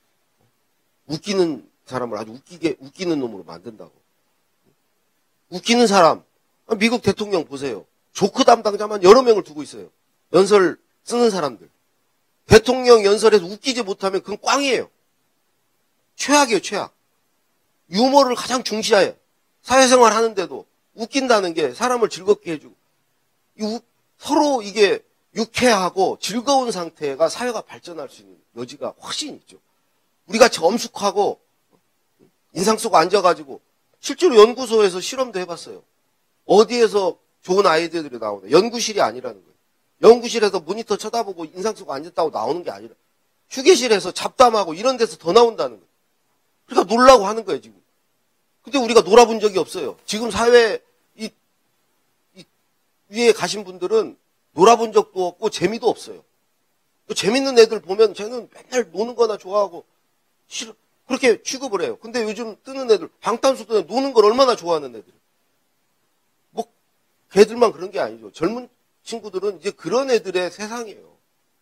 웃기는 사람을 아주 웃기게, 웃기는 놈으로 만든다고. 웃기는 사람, 미국 대통령 보세요. 조크 담당자만 여러 명을 두고 있어요. 연설 쓰는 사람들. 대통령 연설에서 웃기지 못하면 그건 꽝이에요. 최악이에요, 최악. 유머를 가장 중시해요. 사회생활 하는데도 웃긴다는 게 사람을 즐겁게 해주고. 서로 이게 유쾌하고 즐거운 상태가 사회가 발전할 수 있는 여지가 훨씬 있죠. 우리같이 엄숙하고 인상 쓰고 앉아가지고 실제로 연구소에서 실험도 해봤어요. 어디에서 좋은 아이디어들이 나오나. 연구실이 아니라는 거예요. 연구실에서 모니터 쳐다보고 인상 쓰고 앉았다고 나오는 게 아니라 휴게실에서 잡담하고 이런 데서 더 나온다는 거예요. 그러니까 놀라고 하는 거예요, 지금. 근데 우리가 놀아본 적이 없어요. 지금 사회 이, 이 위에 가신 분들은 놀아본 적도 없고 재미도 없어요. 또 재밌는 애들 보면 쟤는 맨날 노는 거나 좋아하고 싫어. 그렇게 취급을 해요. 근데 요즘 뜨는 애들, 방탄소년단 노는 걸 얼마나 좋아하는 애들. 뭐, 걔들만 그런 게 아니죠. 젊은 친구들은 이제 그런 애들의 세상이에요.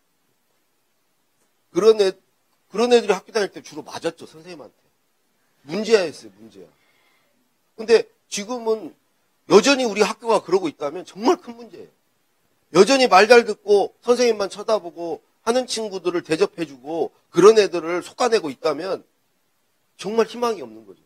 그런 애, 그런 애들이 학교 다닐 때 주로 맞았죠, 선생님한테. 문제야 했어요, 문제야. 근데 지금은 여전히 우리 학교가 그러고 있다면 정말 큰 문제예요. 여전히 말 잘 듣고 선생님만 쳐다보고 하는 친구들을 대접해주고 그런 애들을 속아내고 있다면 정말 희망이 없는 거죠.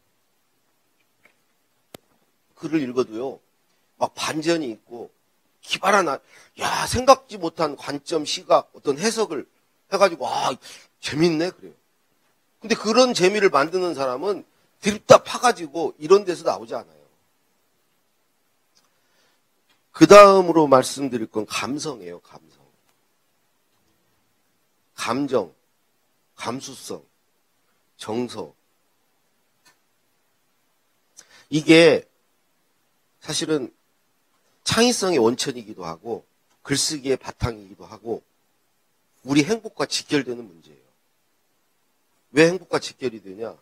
글을 읽어도요, 막 반전이 있고, 기발한, 야, 생각지 못한 관점, 시각, 어떤 해석을 해가지고, 아, 재밌네, 그래요. 근데 그런 재미를 만드는 사람은 드립다 파가지고 이런 데서 나오지 않아요. 그 다음으로 말씀드릴 건 감성이에요, 감성. 감정, 감수성, 정서. 이게 사실은 창의성의 원천이기도 하고 글쓰기의 바탕이기도 하고 우리 행복과 직결되는 문제예요. 왜 행복과 직결이 되냐?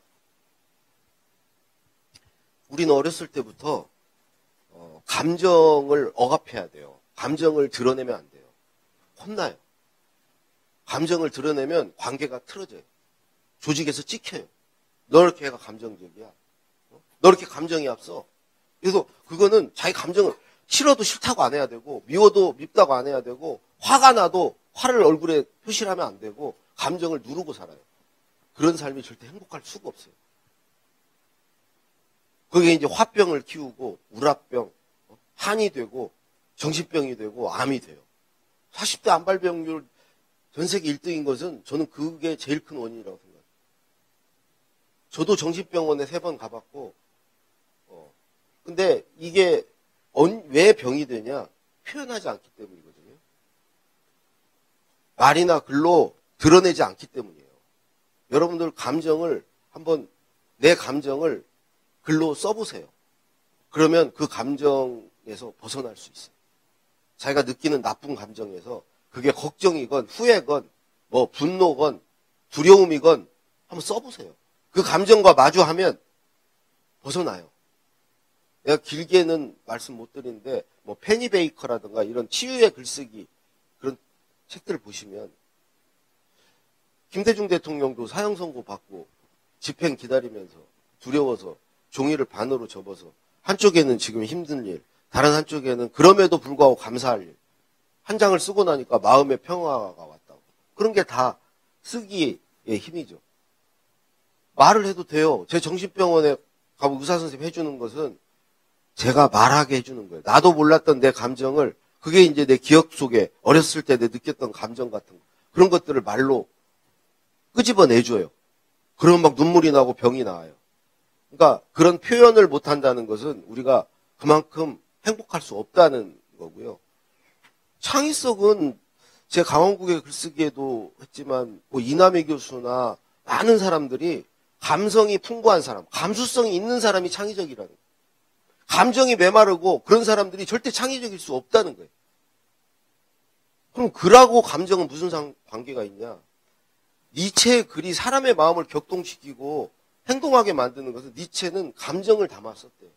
우리는 어렸을 때부터 어, 감정을 억압해야 돼요. 감정을 드러내면 안 돼요. 혼나요. 감정을 드러내면 관계가 틀어져요. 조직에서 찍혀요. 너 이렇게 애가 감정적이야. 너 이렇게 감정이 앞서. 그래서 그거는 자기 감정을 싫어도 싫다고 안 해야 되고 미워도 밉다고 안 해야 되고 화가 나도 화를 얼굴에 표시를 하면 안 되고 감정을 누르고 살아요. 그런 삶이 절대 행복할 수가 없어요. 그게 이제 화병을 키우고 우라병, 한이 되고 정신병이 되고 암이 돼요. 사십 대 암발병률 전 세계 일 등인 것은 저는 그게 제일 큰 원인이라고 생각해요. 저도 정신병원에 세 번 가봤고 어, 근데 이게 언, 왜 병이 되냐? 표현하지 않기 때문이거든요. 말이나 글로 드러내지 않기 때문이에요. 여러분들 감정을 한번 내 감정을 글로 써보세요. 그러면 그 감정에서 벗어날 수 있어요. 자기가 느끼는 나쁜 감정에서 그게 걱정이건 후회건 뭐 분노건 두려움이건 한번 써보세요. 그 감정과 마주하면 벗어나요. 내가 길게는 말씀 못 드리는데 뭐 페니 베이커라든가 이런 치유의 글쓰기 그런 책들을 보시면 김대중 대통령도 사형 선고 받고 집행 기다리면서 두려워서 종이를 반으로 접어서 한쪽에는 지금 힘든 일, 다른 한쪽에는 그럼에도 불구하고 감사할 일. 한 장을 쓰고 나니까 마음의 평화가 왔다고. 그런 게 다 쓰기의 힘이죠. 말을 해도 돼요. 제 정신병원에 가고 의사 선생님 해주는 것은 제가 말하게 해주는 거예요. 나도 몰랐던 내 감정을 그게 이제 내 기억 속에 어렸을 때 내 느꼈던 감정 같은 거 그런 것들을 말로 끄집어내줘요. 그러면 막 눈물이 나고 병이 나와요. 그러니까 그런 표현을 못한다는 것은 우리가 그만큼 행복할 수 없다는 거고요. 창의성은 제 강원국의 글쓰기에도 했지만 뭐 이남희 교수나 많은 사람들이 감성이 풍부한 사람, 감수성이 있는 사람이 창의적이라는 거예요. 감정이 메마르고 그런 사람들이 절대 창의적일 수 없다는 거예요. 그럼 글하고 감정은 무슨 상, 관계가 있냐? 니체의 글이 사람의 마음을 격동시키고 행동하게 만드는 것은 니체는 감정을 담아 썼대요.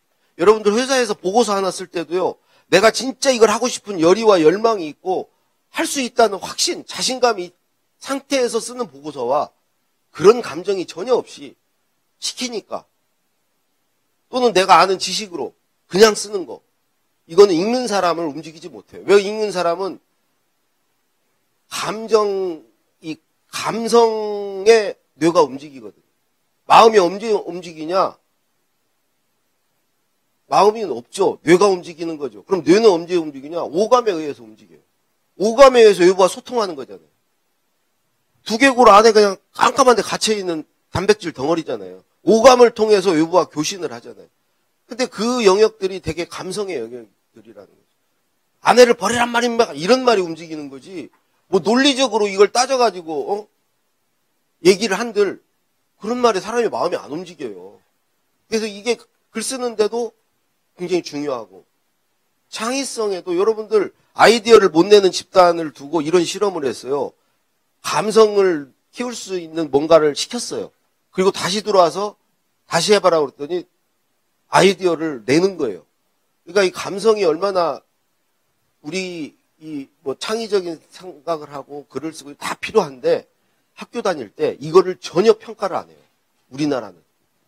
여러분들 회사에서 보고서 하나 쓸 때도요. 내가 진짜 이걸 하고 싶은 열의와 열망이 있고 할 수 있다는 확신, 자신감이 상태에서 쓰는 보고서와 그런 감정이 전혀 없이 시키니까, 또는 내가 아는 지식으로 그냥 쓰는 거, 이거는 읽는 사람을 움직이지 못해요. 왜? 읽는 사람은 감정, 이 감성의 뇌가 움직이거든요. 마음이 움직이냐? 마음이 없죠. 뇌가 움직이는 거죠. 그럼 뇌는 언제 움직이냐? 오감에 의해서 움직여요. 오감에 의해서 외부와 소통하는 거잖아요. 두개골 안에 그냥 깜깜한 데 갇혀있는 단백질 덩어리잖아요. 오감을 통해서 외부와 교신을 하잖아요. 근데 그 영역들이 되게 감성의 영역들이라는 거죠. 아내를 버리란 말입니다. 이런 말이 움직이는 거지. 뭐 논리적으로 이걸 따져가지고 어? 얘기를 한들 그런 말에 사람의 마음이 안 움직여요. 그래서 이게 글 쓰는데도 굉장히 중요하고, 창의성에도 여러분들 아이디어를 못 내는 집단을 두고 이런 실험을 했어요. 감성을 키울 수 있는 뭔가를 시켰어요. 그리고 다시 들어와서 다시 해봐라고 그랬더니 아이디어를 내는 거예요. 그러니까 이 감성이 얼마나 우리 이 뭐 창의적인 생각을 하고 글을 쓰고 다 필요한데, 학교 다닐 때 이거를 전혀 평가를 안 해요. 우리나라는.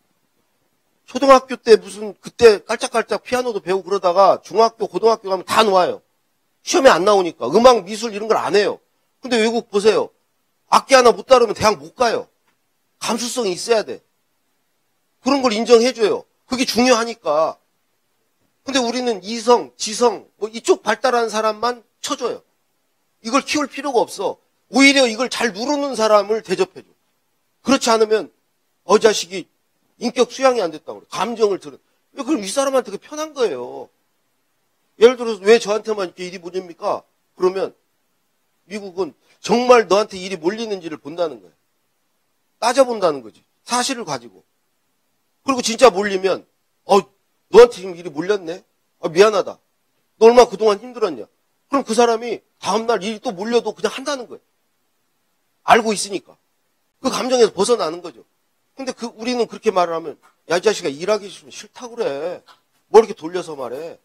초등학교 때 무슨 그때 깔짝깔짝 피아노도 배우고 그러다가 중학교, 고등학교 가면 다 놓아요. 시험에 안 나오니까. 음악, 미술 이런 걸 안 해요. 근데 외국 보세요. 악기 하나 못 다루면 대학 못 가요. 감수성이 있어야 돼. 그런 걸 인정해줘요. 그게 중요하니까. 근데 우리는 이성, 지성, 뭐 이쪽 발달하는 사람만 쳐줘요. 이걸 키울 필요가 없어. 오히려 이걸 잘 누르는 사람을 대접해줘. 그렇지 않으면 어 자식이 인격 수양이 안 됐다고 그래. 감정을 들은. 그럼 이 사람한테 그게 편한 거예요. 예를 들어서 왜 저한테만 이렇게 일이 몰립니까? 그러면 미국은 정말 너한테 일이 몰리는지를 본다는 거예요. 따져본다는 거지. 사실을 가지고. 그리고 진짜 몰리면 어 너한테 지금 일이 몰렸네? 아, 미안하다. 너 얼마나 그동안 힘들었냐? 그럼 그 사람이 다음날 일이 또 몰려도 그냥 한다는 거예요. 알고 있으니까. 그 감정에서 벗어나는 거죠. 근데 그, 우리는 그렇게 말을 하면, 야, 이 자식아, 일하기 싫으면 싫다고 그래. 뭐 이렇게 돌려서 말해.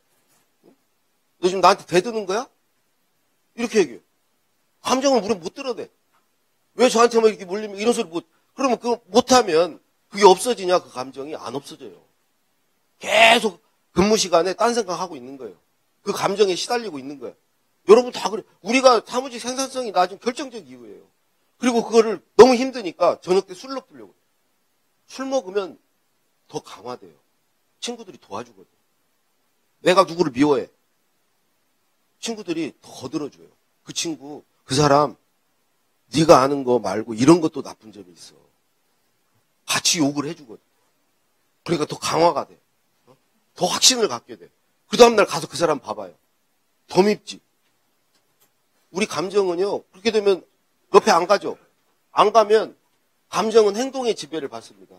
너 지금 나한테 대드는 거야? 이렇게 얘기해요. 감정을 우리 못 들어내. 왜 저한테만 이렇게 몰리면 이런 소리 못, 그러면 그거 못하면 그게 없어지냐? 그 감정이 안 없어져요. 계속 근무 시간에 딴 생각하고 있는 거예요. 그 감정에 시달리고 있는 거예요. 여러분 다 그래. 우리가 사무직 생산성이 낮은 결정적 이유예요. 그리고 그거를 너무 힘드니까 저녁 때 술로 풀려고. 술 먹으면 더 강화돼요. 친구들이 도와주거든. 내가 누구를 미워해. 친구들이 더 거들어줘요. 그 친구, 그 사람, 네가 아는 거 말고 이런 것도 나쁜 점이 있어. 같이 욕을 해주거든. 그러니까 더 강화가 돼. 더 확신을 갖게 돼. 그 다음날 가서 그 사람 봐봐요. 더 밉지. 우리 감정은요, 그렇게 되면 옆에 안 가죠. 안 가면 감정은 행동의 지배를 받습니다.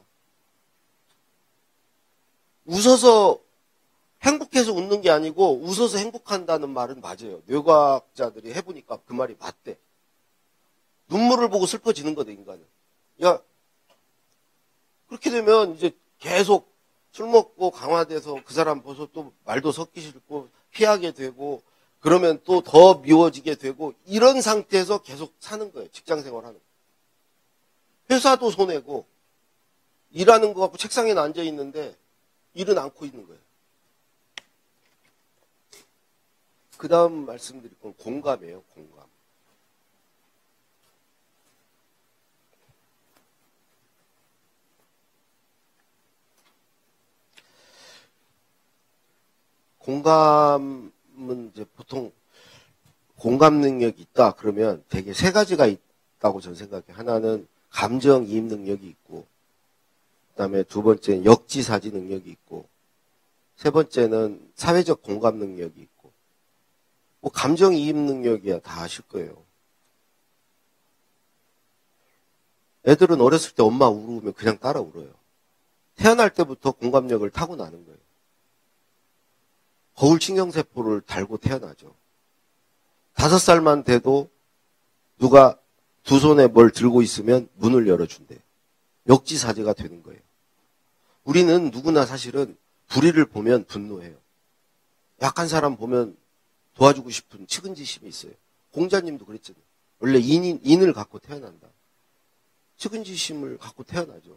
웃어서 행복해서 웃는 게 아니고 웃어서 행복한다는 말은 맞아요. 뇌과학자들이 해보니까 그 말이 맞대. 눈물을 보고 슬퍼지는 거다, 인간은. 야, 그렇게 되면 이제 계속 술 먹고 강화돼서 그 사람 보서 또 말도 섞기 싫고 피하게 되고, 그러면 또 더 미워지게 되고, 이런 상태에서 계속 사는 거예요. 직장 생활하는 거예요. 회사도 손해고, 일하는 거 갖고 책상에 앉아 있는데 일은 않고 있는 거예요. 그 다음 말씀드릴 건 공감이에요. 공감. 공감은 이제 보통 공감 능력이 있다 그러면 되게 세 가지가 있다고 저는 생각해요. 하나는 감정이입 능력이 있고, 그 다음에 두 번째는 역지사지 능력이 있고, 세 번째는 사회적 공감 능력이 있고. 뭐 감정이입 능력이야 다 아실 거예요. 애들은 어렸을 때 엄마 울으면 그냥 따라 울어요. 태어날 때부터 공감력을 타고나는 거예요. 거울신경세포를 달고 태어나죠. 다섯 살만 돼도 누가 두 손에 뭘 들고 있으면 문을 열어준대요. 역지사지가 되는 거예요. 우리는 누구나 사실은 불의를 보면 분노해요. 약한 사람 보면 도와주고 싶은 측은지심이 있어요. 공자님도 그랬잖아요. 원래 인인, 인을 갖고 태어난다. 측은지심을 갖고 태어나죠.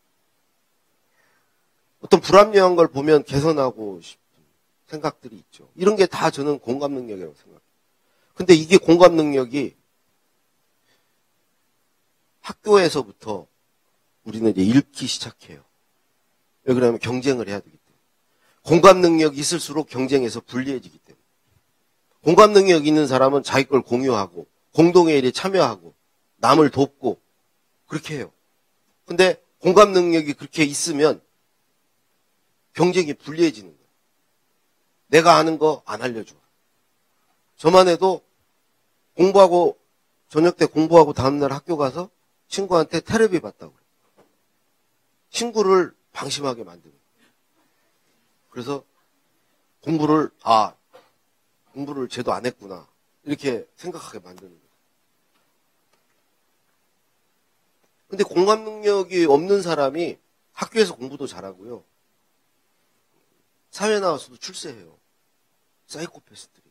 어떤 불합리한 걸 보면 개선하고 싶은 생각들이 있죠. 이런 게 다 저는 공감 능력이라고 생각해요. 근데 이게 공감 능력이 학교에서부터 우리는 이제 잃기 시작해요. 왜 그러냐면 경쟁을 해야 되기 때문에. 공감 능력이 있을수록 경쟁에서 불리해지기 때문에. 공감 능력이 있는 사람은 자기 걸 공유하고 공동의 일에 참여하고 남을 돕고 그렇게 해요. 근데 공감 능력이 그렇게 있으면 경쟁이 불리해지는 거예요. 내가 아는 거 안 알려줘. 저만 해도 공부하고 저녁 때 공부하고 다음날 학교 가서 친구한테 테레비 봤다고 그래요. 친구를 방심하게 만드는 거예요. 그래서 공부를 아 공부를 제대로 안 했구나 이렇게 생각하게 만드는 거예요. 근데 공감 능력이 없는 사람이 학교에서 공부도 잘하고요. 사회 나와서도 출세해요. 사이코패스들이.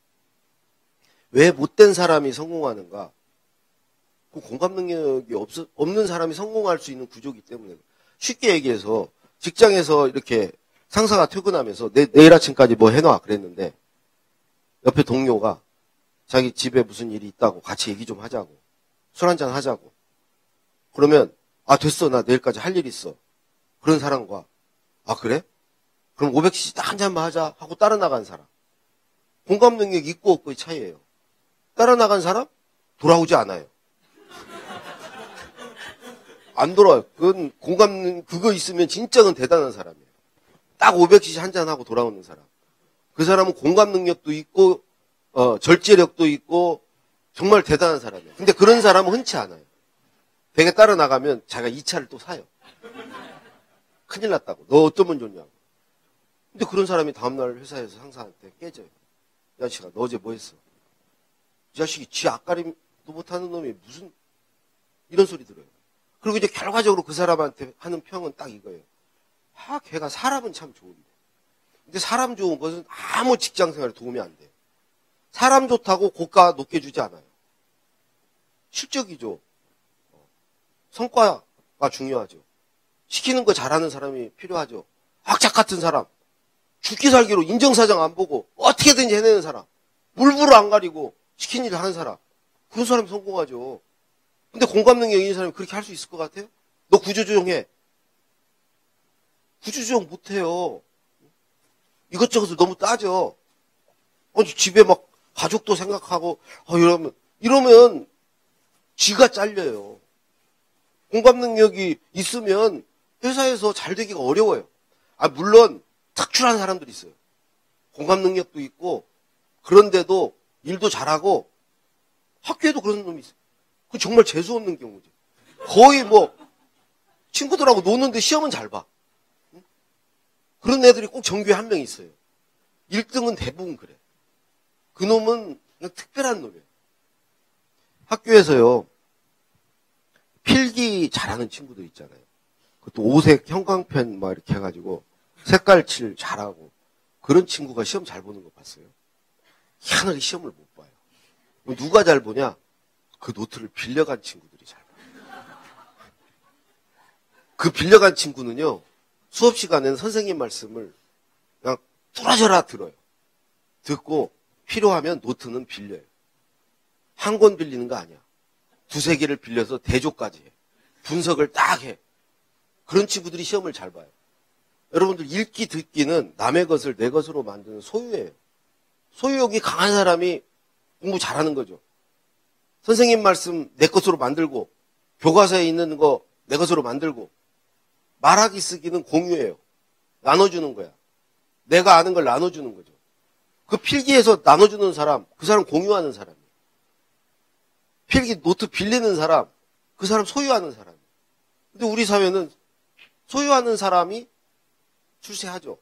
왜 못된 사람이 성공하는가? 그 공감 능력이 없, 없는 사람이 성공할 수 있는 구조이기 때문에. 쉽게 얘기해서 직장에서 이렇게 상사가 퇴근하면서 내, 내일 아침까지 뭐 해놔 그랬는데 옆에 동료가 자기 집에 무슨 일이 있다고 같이 얘기 좀 하자고 술 한잔 하자고 그러면 아 됐어 나 내일까지 할 일 있어 그런 사람과 아 그래? 그럼 오백 씨씨 딱 한 잔만 하자 하고 따라 나간 사람 공감 능력이 있고 없고의 차이예요. 따라 나간 사람 돌아오지 않아요. 안 돌아와요. 그건 공감 그거 있으면 진짜 그 대단한 사람이에요. 딱 오백 씨씨 한 잔 하고 돌아오는 사람. 그 사람은 공감 능력도 있고 어, 절제력도 있고 정말 대단한 사람이에요. 근데 그런 사람은 흔치 않아요. 되게 따라 나가면 자기가 이 차를 또 사요. 큰일 났다고. 너 어쩌면 좋냐고. 근데 그런 사람이 다음날 회사에서 상사한테 깨져요. 야, 자식아, 너 어제 뭐 했어? 이 자식이 지 앞가림도 못하는 놈이 무슨 이런 소리 들어요. 그리고 이제 결과적으로 그 사람한테 하는 평은 딱 이거예요. 아, 걔가 사람은 참 좋은데. 근데 사람 좋은 것은 아무 직장 생활에 도움이 안 돼요. 사람 좋다고 고가 높게 주지 않아요. 실적이죠. 성과가 중요하죠. 시키는 거 잘하는 사람이 필요하죠. 악착 같은 사람. 죽기 살기로 인정사정 안 보고 어떻게든지 해내는 사람. 물불을 안 가리고 시킨 일을 하는 사람. 그런 사람이 성공하죠. 근데 공감 능력이 있는 사람이 그렇게 할 수 있을 것 같아요? 너 구조조정해. 구조조정 못해요. 이것저것을 너무 따져. 아니, 집에 막 가족도 생각하고 어, 이러면 이러면 쥐가 잘려요. 공감 능력이 있으면 회사에서 잘 되기가 어려워요. 아, 물론 특출한 사람들이 있어요. 공감 능력도 있고 그런데도 일도 잘하고 학교에도 그런 놈이 있어요. 그 정말 재수 없는 경우죠. 거의 뭐 친구들하고 노는데 시험은 잘 봐. 그런 애들이 꼭 전교에 한 명 있어요. 일 등은 대부분 그래. 그 놈은 그냥 특별한 놈이에요. 학교에서요. 필기 잘하는 친구들 있잖아요. 그것도 오색 형광펜 막 이렇게 해가지고 색깔칠 잘하고 그런 친구가 시험 잘 보는 거 봤어요? 희한하게 시험을 못 봐요. 누가 잘 보냐? 그 노트를 빌려간 친구들이 잘 봐요. 그 빌려간 친구는요. 수업 시간에는 선생님 말씀을 그냥 뚫어져라 들어요. 듣고 필요하면 노트는 빌려요. 한 권 빌리는 거 아니야. 두세 개를 빌려서 대조까지 해. 분석을 딱 해. 그런 친구들이 시험을 잘 봐요. 여러분들 읽기 듣기는 남의 것을 내 것으로 만드는 소유예요. 소유욕이 강한 사람이 공부 잘하는 거죠. 선생님 말씀 내 것으로 만들고 교과서에 있는 거 내 것으로 만들고 말하기 쓰기는 공유예요. 나눠주는 거야. 내가 아는 걸 나눠주는 거죠. 그 필기에서 나눠주는 사람, 그 사람 공유하는 사람이에요. 필기 노트 빌리는 사람, 그 사람 소유하는 사람이에요. 근데 우리 사회는 소유하는 사람이 출세하죠.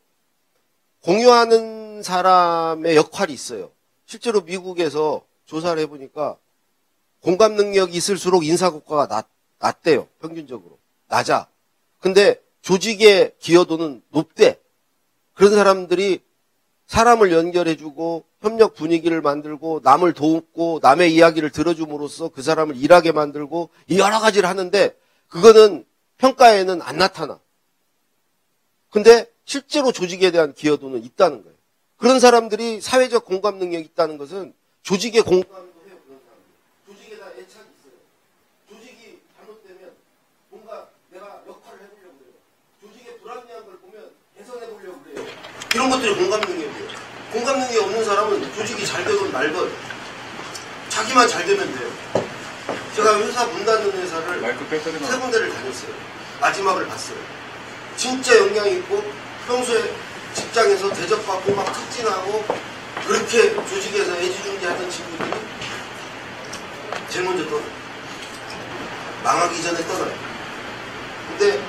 공유하는 사람의 역할이 있어요. 실제로 미국에서 조사를 해보니까 공감 능력이 있을수록 인사고과가 낮, 낮대요. 평균적으로. 낮아. 근데 조직의 기여도는 높대. 그런 사람들이 사람을 연결해주고 협력 분위기를 만들고 남을 돕고 남의 이야기를 들어줌으로써 그 사람을 일하게 만들고 여러 가지를 하는데 그거는 평가에는 안 나타나. 근데 실제로 조직에 대한 기여도는 있다는 거예요. 그런 사람들이 사회적 공감 능력이 있다는 것은 조직의 공감도 해요. 그런 사람들. 조직에 대한 애착이 있어요. 조직이 잘못되면 뭔가 내가 역할을 해보려고 그래요. 조직에 불합리한 걸 보면 개선해보려고 그래요. 이런 것들이 공감 능력이에요. 공감 능력이 없는 사람은 조직이 잘 되건 말건 자기만 잘 되면 돼요. 제가 회사 문 닫는 회사를 세 군데를 다녔어요. 마지막을 봤어요. 진짜 영향이 있고 평소에 직장에서 대접받고 막 특진하고 그렇게 조직에서 애지중지하던 친구들이 제일 먼저 떠나요. 망하기 전에 떠나요. 근데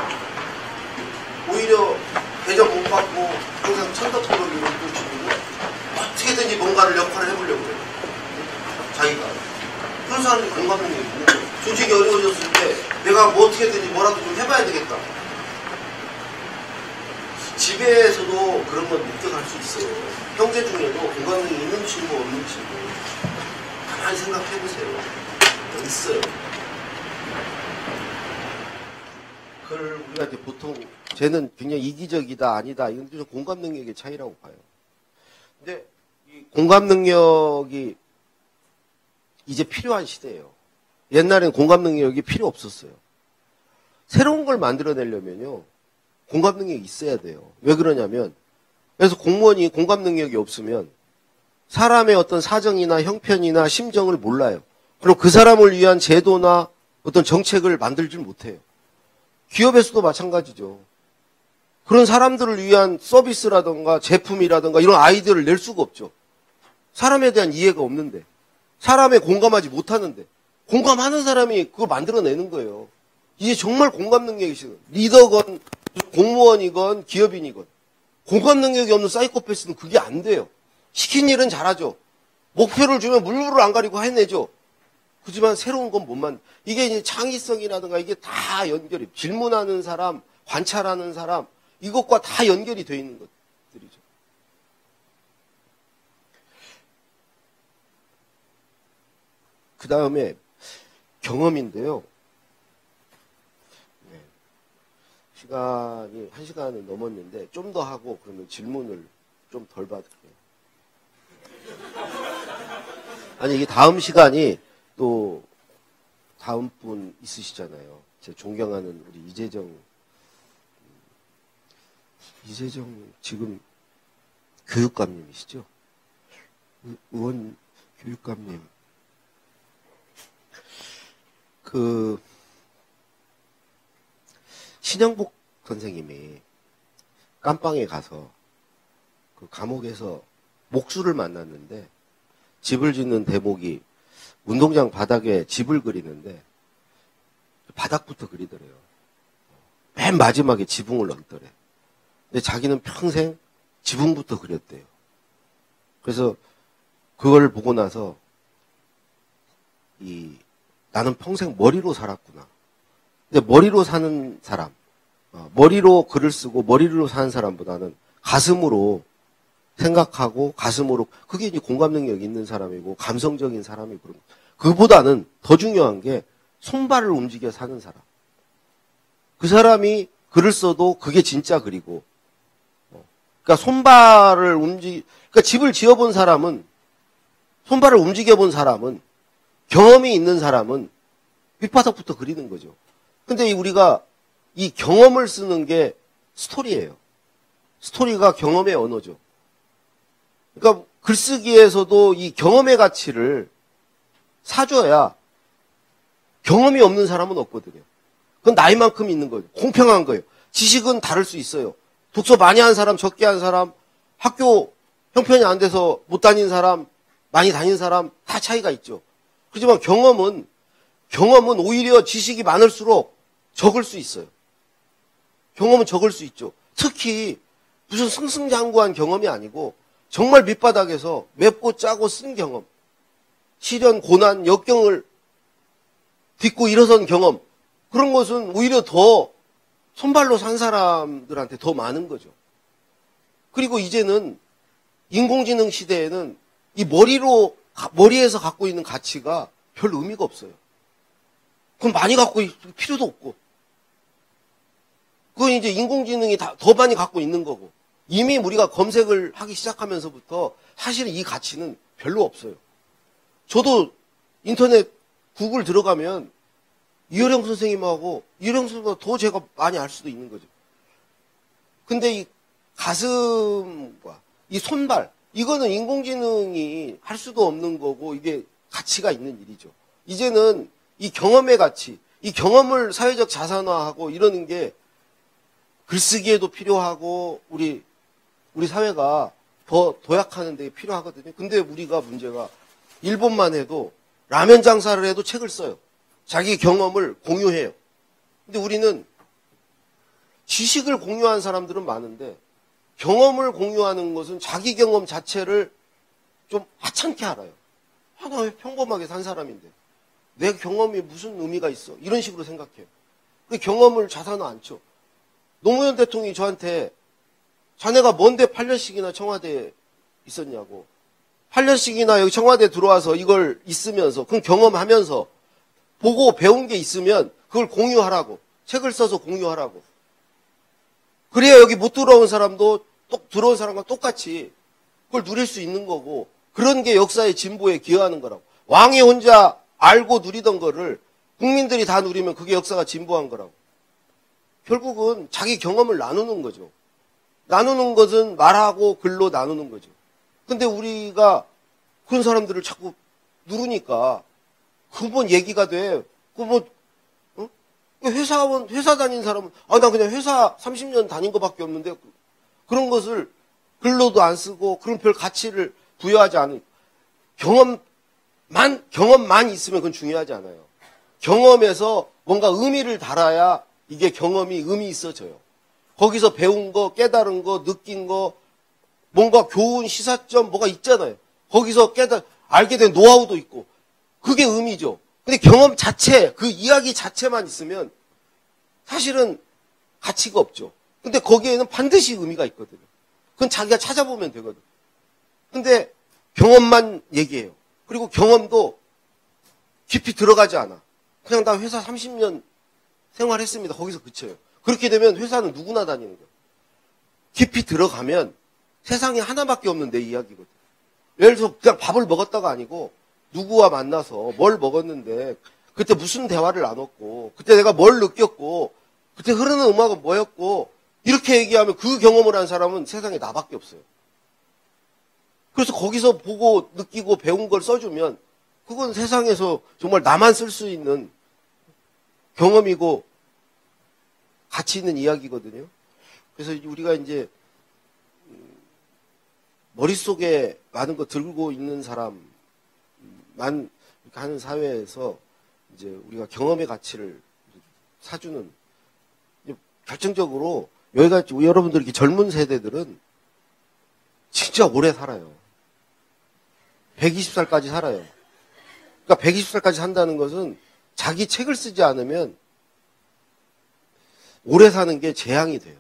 오히려 대접 못 받고 항상 천덕꾸러기로 있던 친구는 어떻게든지 뭔가를 역할을 해보려고 해요. 자기가. 그런 사람들이 공감능력이 있는 거예요. 조직이 어려워졌을 때 내가 뭐 어떻게든지 뭐라도 좀 해봐야 되겠다. 집에서도 그런 걸 느껴갈 수 있어요. 형제 중에도 공감능력이 있는 친구, 없는 친구. 가만히 생각해보세요. 있어요. 그걸 우리가 이제 보통, 쟤는 굉장히 이기적이다, 아니다. 이건 좀 공감능력의 차이라고 봐요. 근데 이 공감능력이 이제 필요한 시대예요. 옛날엔 공감능력이 필요 없었어요. 새로운 걸 만들어내려면요. 공감 능력이 있어야 돼요. 왜 그러냐면, 그래서 공무원이 공감 능력이 없으면 사람의 어떤 사정이나 형편이나 심정을 몰라요. 그럼 그 사람을 위한 제도나 어떤 정책을 만들질 못해요. 기업에서도 마찬가지죠. 그런 사람들을 위한 서비스라든가 제품이라든가 이런 아이디어를 낼 수가 없죠. 사람에 대한 이해가 없는데, 사람에 공감하지 못하는데, 공감하는 사람이 그걸 만들어내는 거예요. 이게 정말 공감 능력이시죠. 리더건, 공무원이건 기업인이건 공감 능력이 없는 사이코패스는 그게 안 돼요. 시킨 일은 잘하죠. 목표를 주면 물불을 안 가리고 해내죠. 그렇지만 새로운 건 못 만. 이게 이제 창의성이라든가 이게 다 연결이. 질문하는 사람, 관찰하는 사람 이것과 다 연결이 되어 있는 것들이죠. 그 다음에 경험인데요. 시간이 한 시간을 넘었는데 좀 더 하고 그러면 질문을 좀 덜 받을게요. 아니 이게 다음 시간이 또 다음 분 있으시잖아요. 제 존경하는 우리 이재정 이재정 지금 교육감님이시죠? 의원 교육감님 그 신영복 선생님이 깜빵에 가서 그 감옥에서 목수를 만났는데 집을 짓는 대목이 운동장 바닥에 집을 그리는데 바닥부터 그리더래요. 맨 마지막에 지붕을 넣더래. 근데 자기는 평생 지붕부터 그렸대요. 그래서 그걸 보고 나서 이 나는 평생 머리로 살았구나. 근데 머리로 사는 사람, 머리로 글을 쓰고 머리로 사는 사람보다는 가슴으로 생각하고 가슴으로 그게 이제 공감 능력이 있는 사람이고 감성적인 사람이고 그런 그보다는 더 중요한 게 손발을 움직여 사는 사람. 그 사람이 글을 써도 그게 진짜 글이고, 그러니까 손발을 움직, 그러니까 집을 지어본 사람은 손발을 움직여본 사람은 경험이 있는 사람은 밑바닥부터 그리는 거죠. 근데 우리가 이 경험을 쓰는 게 스토리예요. 스토리가 경험의 언어죠. 그러니까 글쓰기에서도 이 경험의 가치를 사줘야 경험이 없는 사람은 없거든요. 그건 나이만큼 있는 거예요. 공평한 거예요. 지식은 다를 수 있어요. 독서 많이 한 사람, 적게 한 사람, 학교 형편이 안 돼서 못 다닌 사람, 많이 다닌 사람 다 차이가 있죠. 그렇지만 경험은 경험은 오히려 지식이 많을수록 적을 수 있어요. 경험은 적을 수 있죠. 특히 무슨 승승장구한 경험이 아니고 정말 밑바닥에서 맵고 짜고 쓴 경험, 시련, 고난, 역경을 딛고 일어선 경험, 그런 것은 오히려 더 손발로 산 사람들한테 더 많은 거죠. 그리고 이제는 인공지능 시대에는 이 머리로, 머리에서 갖고 있는 가치가 별 의미가 없어요. 그럼 많이 갖고 있을 필요도 없고. 그건 이제 인공지능이 다, 더 많이 갖고 있는 거고. 이미 우리가 검색을 하기 시작하면서부터 사실은 이 가치는 별로 없어요. 저도 인터넷 구글 들어가면 이효령 선생님하고 이효령 선생님보다 더 제가 많이 알 수도 있는 거죠. 근데 이 가슴과 이 손발, 이거는 인공지능이 할 수도 없는 거고 이게 가치가 있는 일이죠. 이제는 이 경험의 가치, 이 경험을 사회적 자산화하고 이러는 게 글쓰기에도 필요하고 우리 우리 사회가 더 도약하는 데 필요하거든요. 근데 우리가 문제가 일본만 해도 라면 장사를 해도 책을 써요. 자기 경험을 공유해요. 근데 우리는 지식을 공유한 사람들은 많은데 경험을 공유하는 것은 자기 경험 자체를 좀 하찮게 알아요. 아, 나 왜 평범하게 산 사람인데 내 경험이 무슨 의미가 있어? 이런 식으로 생각해요. 그 경험을 자산화 안 쳐. 노무현 대통령이 저한테 자네가 뭔데 팔 년씩이나 청와대에 있었냐고. 팔 년씩이나 여기 청와대에 들어와서 이걸 있으면서 그럼 경험하면서 보고 배운 게 있으면 그걸 공유하라고. 책을 써서 공유하라고. 그래야 여기 못 들어온 사람도 또 들어온 사람과 똑같이 그걸 누릴 수 있는 거고 그런 게 역사의 진보에 기여하는 거라고. 왕이 혼자 알고 누리던 거를 국민들이 다 누리면 그게 역사가 진보한 거라고. 결국은 자기 경험을 나누는 거죠. 나누는 것은 말하고 글로 나누는 거죠. 근데 우리가 그런 사람들을 자꾸 누르니까 그건 얘기가 돼. 그 뭐, 어? 회사원, 회사 다닌 사람은, 아, 나 그냥 회사 삼십 년 다닌 것밖에 없는데 그런 것을 글로도 안 쓰고 그런 별 가치를 부여하지 않은 경험만, 경험만 있으면 그건 중요하지 않아요. 경험에서 뭔가 의미를 달아야 이게 경험이 의미 있어져요. 거기서 배운 거, 깨달은 거, 느낀 거, 뭔가 교훈, 시사점, 뭐가 있잖아요. 거기서 깨달, 알게 된 노하우도 있고. 그게 의미죠. 근데 경험 자체, 그 이야기 자체만 있으면 사실은 가치가 없죠. 근데 거기에는 반드시 의미가 있거든요. 그건 자기가 찾아보면 되거든. 근데 경험만 얘기해요. 그리고 경험도 깊이 들어가지 않아. 그냥 나 회사 삼십 년 생활했습니다. 거기서 그쳐요. 그렇게 되면 회사는 누구나 다니는 거예요. 깊이 들어가면 세상에 하나밖에 없는 내 이야기거든. 예를 들어서 그냥 밥을 먹었다가 아니고 누구와 만나서 뭘 먹었는데 그때 무슨 대화를 나눴고 그때 내가 뭘 느꼈고 그때 흐르는 음악은 뭐였고 이렇게 얘기하면 그 경험을 한 사람은 세상에 나밖에 없어요. 그래서 거기서 보고 느끼고 배운 걸 써주면 그건 세상에서 정말 나만 쓸 수 있는 경험이고 가치 있는 이야기거든요. 그래서 우리가 이제 머릿속에 많은 거 들고 있는 사람만 하는 사회에서 이제 우리가 경험의 가치를 사주는 결정적으로 여기가 여러분들 이렇게 젊은 세대들은 진짜 오래 살아요. 백이십 살까지 살아요. 그러니까 백이십 살까지 산다는 것은 자기 책을 쓰지 않으면 오래 사는 게 재앙이 돼요.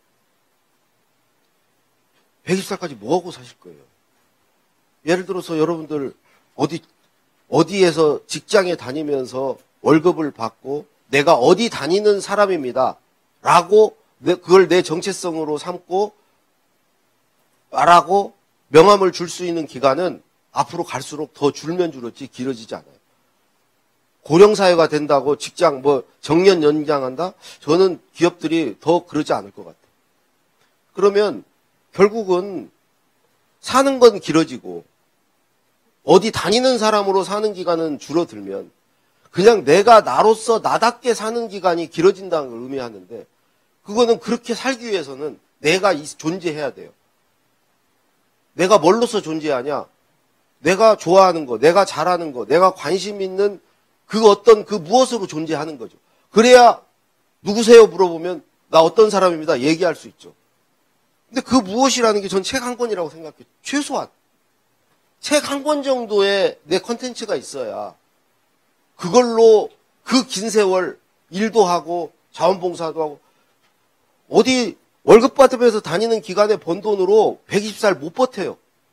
백이십 살까지 뭐하고 사실 거예요? 예를 들어서 여러분들 어디, 어디에서 직장에 다니면서 월급을 받고 내가 어디 다니는 사람입니다. 라고 그걸 내 정체성으로 삼고 말하고 명함을 줄 수 있는 기간은 앞으로 갈수록 더 줄면 줄었지 길어지지 않아요. 고령사회가 된다고 직장 뭐 정년 연장한다? 저는 기업들이 더 그러지 않을 것 같아요. 그러면 결국은 사는 건 길어지고 어디 다니는 사람으로 사는 기간은 줄어들면 그냥 내가 나로서 나답게 사는 기간이 길어진다는 걸 의미하는데 그거는 그렇게 살기 위해서는 내가 존재해야 돼요. 내가 뭘로서 존재하냐? 내가 좋아하는 거, 내가 잘하는 거, 내가 관심 있는 그 어떤 그 무엇으로 존재하는 거죠. 그래야 누구세요? 물어보면 나 어떤 사람입니다. 얘기할 수 있죠. 근데 그 무엇이라는 게 전 책 한 권이라고 생각해요. 최소한. 책 한 권 정도의 내 컨텐츠가 있어야 그걸로 그 긴 세월 일도 하고 자원봉사도 하고 어디 월급 받으면서 다니는 기간에 번 돈으로 백이십 살 못 버텨요.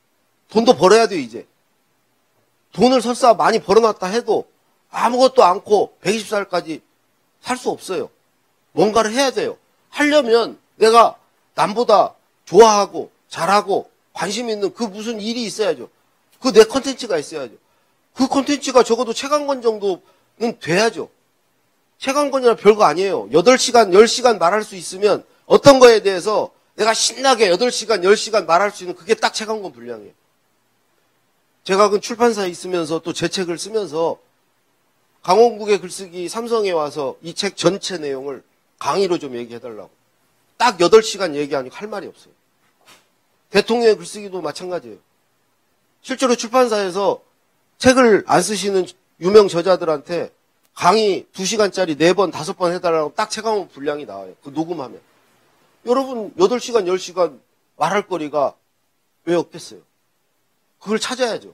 돈도 벌어야 돼요, 이제. 돈을 설사 많이 벌어놨다 해도 아무것도 않고 백이십 살까지 살 수 없어요. 뭔가를 해야 돼요. 하려면 내가 남보다 좋아하고 잘하고 관심 있는 그 무슨 일이 있어야죠. 그 내 컨텐츠가 있어야죠. 그 컨텐츠가 적어도 최강권 정도는 돼야죠. 최강권이랑 별거 아니에요. 여덟 시간, 열 시간 말할 수 있으면 어떤 거에 대해서 내가 신나게 여덟 시간, 열 시간 말할 수 있는 그게 딱 최강권 분량이에요. 제가 그 출판사에 있으면서 또 제 책을 쓰면서 강원국의 글쓰기 삼성에 와서 이 책 전체 내용을 강의로 좀 얘기해달라고. 딱 여덟 시간 얘기하니까 할 말이 없어요. 대통령의 글쓰기도 마찬가지예요. 실제로 출판사에서 책을 안 쓰시는 유명 저자들한테 강의 두 시간짜리 네 번, 다섯 번 해달라고 딱 최강원 분량이 나와요. 그 녹음하면. 여러분 여덟 시간, 열 시간 말할 거리가 왜 없겠어요? 그걸 찾아야죠.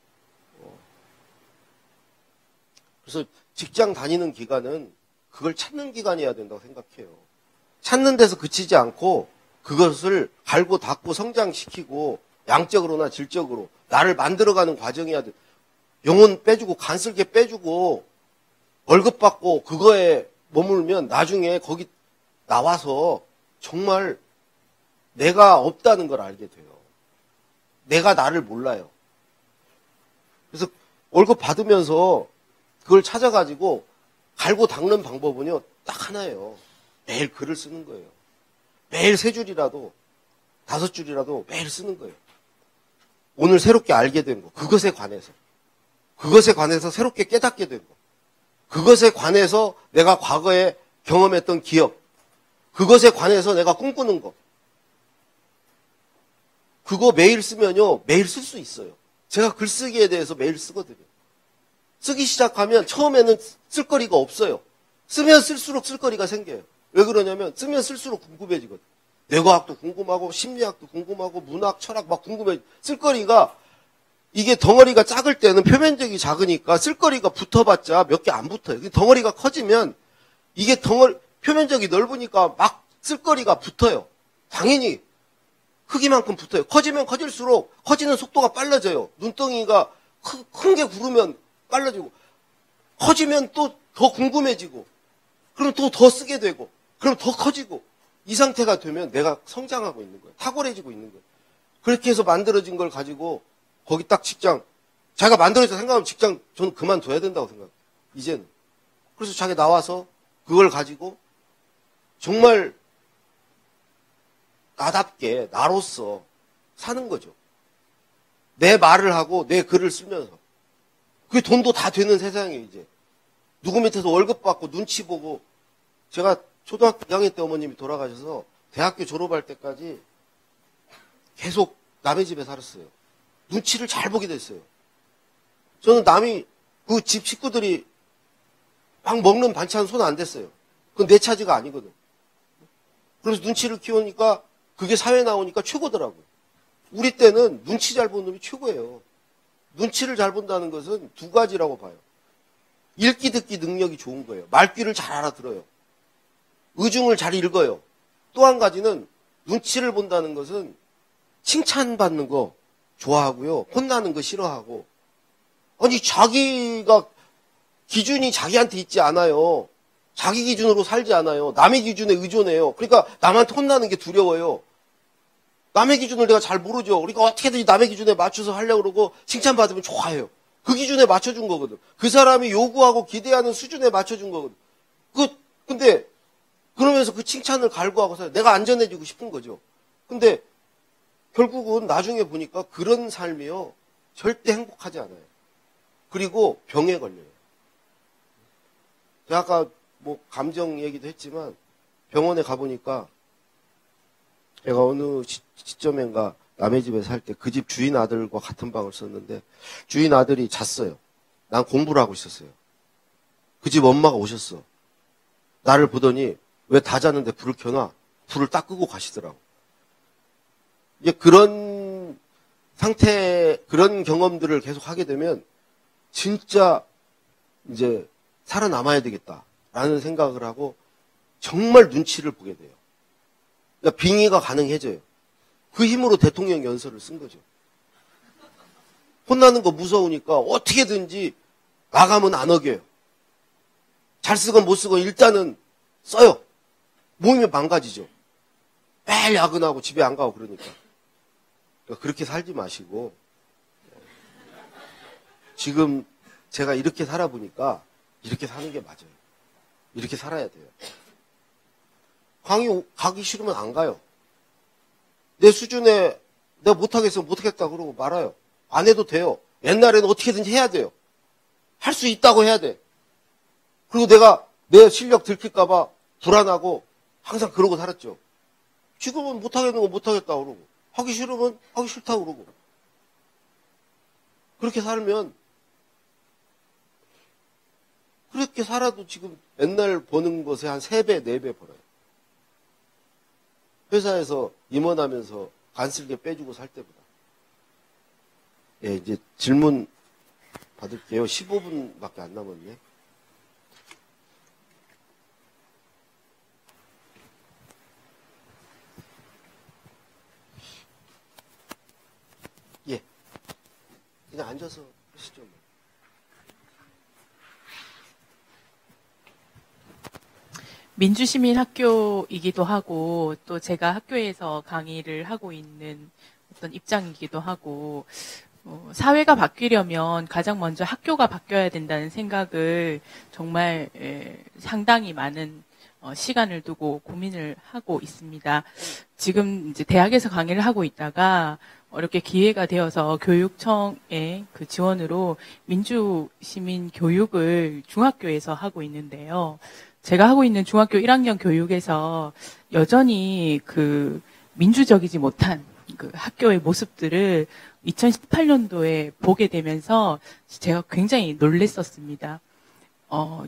그래서 직장 다니는 기간은 그걸 찾는 기간이어야 된다고 생각해요. 찾는 데서 그치지 않고 그것을 갈고 닦고 성장시키고 양적으로나 질적으로 나를 만들어가는 과정이어야 돼. 영혼 빼주고 간슬게 빼주고 월급 받고 그거에 머물면 나중에 거기 나와서 정말 내가 없다는 걸 알게 돼요. 내가 나를 몰라요. 그래서 월급 받으면서 그걸 찾아가지고 갈고 닦는 방법은요, 딱 하나예요. 매일 글을 쓰는 거예요. 매일 세 줄이라도, 다섯 줄이라도 매일 쓰는 거예요. 오늘 새롭게 알게 된 거, 그것에 관해서. 그것에 관해서 새롭게 깨닫게 된 거. 그것에 관해서 내가 과거에 경험했던 기억. 그것에 관해서 내가 꿈꾸는 거. 그거 매일 쓰면요, 매일 쓸 수 있어요. 제가 글쓰기에 대해서 매일 쓰거든요. 쓰기 시작하면 처음에는 쓸거리가 없어요. 쓰면 쓸수록 쓸거리가 생겨요. 왜 그러냐면 쓰면 쓸수록 궁금해지거든요. 뇌과학도 궁금하고 심리학도 궁금하고 문학, 철학 막 궁금해. 쓸거리가 이게 덩어리가 작을 때는 표면적이 작으니까 쓸거리가 붙어봤자 몇 개 안 붙어요. 덩어리가 커지면 이게 덩어리 표면적이 넓으니까 막 쓸거리가 붙어요. 당연히 크기만큼 붙어요. 커지면 커질수록 커지는 속도가 빨라져요. 눈덩이가 큰 게 구르면 빨라지고 커지면 또 더 궁금해지고 그럼 또 더 쓰게 되고 그럼 더 커지고 이 상태가 되면 내가 성장하고 있는 거예요. 탁월해지고 있는 거예요. 그렇게 해서 만들어진 걸 가지고 거기 딱 직장 자기가 만들어서 생각하면 직장 저는 그만둬야 된다고 생각해요. 이제는. 그래서 자기 나와서 그걸 가지고 정말 나답게 나로서 사는 거죠. 내 말을 하고 내 글을 쓰면서. 그게 돈도 다 되는 세상이에요, 이제. 누구 밑에서 월급 받고 눈치 보고. 제가 초등학교 이 학년 때 어머님이 돌아가셔서 대학교 졸업할 때까지 계속 남의 집에 살았어요. 눈치를 잘 보게 됐어요. 저는 남이 그 집 식구들이 막 먹는 반찬 손 안 댔어요. 그건 내 차지가 아니거든. 그래서 눈치를 키우니까 그게 사회에 나오니까 최고더라고요. 우리 때는 눈치 잘 보는 놈이 최고예요. 눈치를 잘 본다는 것은 두 가지라고 봐요. 읽기 듣기 능력이 좋은 거예요. 말귀를 잘 알아들어요. 의중을 잘 읽어요. 또 한 가지는 눈치를 본다는 것은 칭찬받는 거 좋아하고요. 혼나는 거 싫어하고. 아니 자기가 기준이 자기한테 있지 않아요. 자기 기준으로 살지 않아요. 남의 기준에 의존해요. 그러니까 남한테 혼나는 게 두려워요. 남의 기준을 내가 잘 모르죠. 그러니까 어떻게든지 남의 기준에 맞춰서 하려고 그러고 칭찬받으면 좋아해요. 그 기준에 맞춰준 거거든. 그 사람이 요구하고 기대하는 수준에 맞춰준 거거든. 그, 근데, 그러면서 그 칭찬을 갈구하고서 내가 안전해지고 싶은 거죠. 근데, 결국은 나중에 보니까 그런 삶이요. 절대 행복하지 않아요. 그리고 병에 걸려요. 제가 아까 뭐 감정 얘기도 했지만 병원에 가보니까 제가 어느 시, 시점인가 남의 집에 살 때 그 집 주인 아들과 같은 방을 썼는데 주인 아들이 잤어요. 난 공부를 하고 있었어요. 그 집 엄마가 오셨어. 나를 보더니 왜 다 잤는데 불을 켜놔? 불을 딱 끄고 가시더라고. 이제 그런 상태, 그런 경험들을 계속 하게 되면 진짜 이제 살아남아야 되겠다라는 생각을 하고 정말 눈치를 보게 돼요. 그러니까 빙의가 가능해져요. 그 힘으로 대통령 연설을 쓴 거죠. 혼나는 거 무서우니까 어떻게든지 마감은 안 어겨요. 잘 쓰건 못 쓰건 일단은 써요. 모이면 망가지죠. 매일 야근하고 집에 안 가고 그러니까. 그러니까 그렇게 살지 마시고 지금 제가 이렇게 살아보니까 이렇게 사는 게 맞아요. 이렇게 살아야 돼요. 강의 가기 싫으면 안 가요. 내 수준에 내가 못하겠으면 못하겠다 그러고 말아요. 안 해도 돼요. 옛날에는 어떻게든지 해야 돼요. 할 수 있다고 해야 돼. 그리고 내가 내 실력 들킬까봐 불안하고 항상 그러고 살았죠. 지금은 못하겠는 거 못하겠다 그러고 하기 싫으면 하기 싫다 그러고 그렇게 살면 그렇게 살아도 지금 옛날 버는 것에 한 세 배, 네 배 벌어요. 회사에서 임원하면서 간쓸게 빼주고 살 때보다. 예, 이제 질문 받을게요. 십오 분밖에 안 남았네. 예. 그냥 앉아서 하시죠. 민주시민학교이기도 하고 또 제가 학교에서 강의를 하고 있는 어떤 입장이기도 하고 어, 사회가 바뀌려면 가장 먼저 학교가 바뀌어야 된다는 생각을 정말 에, 상당히 많은 어, 시간을 두고 고민을 하고 있습니다. 지금 이제 대학에서 강의를 하고 있다가 어렵게 기회가 되어서 교육청의 그 지원으로 민주시민 교육을 중학교에서 하고 있는데요. 제가 하고 있는 중학교 일 학년 교육에서 여전히 그 민주적이지 못한 그 학교의 모습들을 이천십팔 년도에 보게 되면서 제가 굉장히 놀랬었습니다. 어,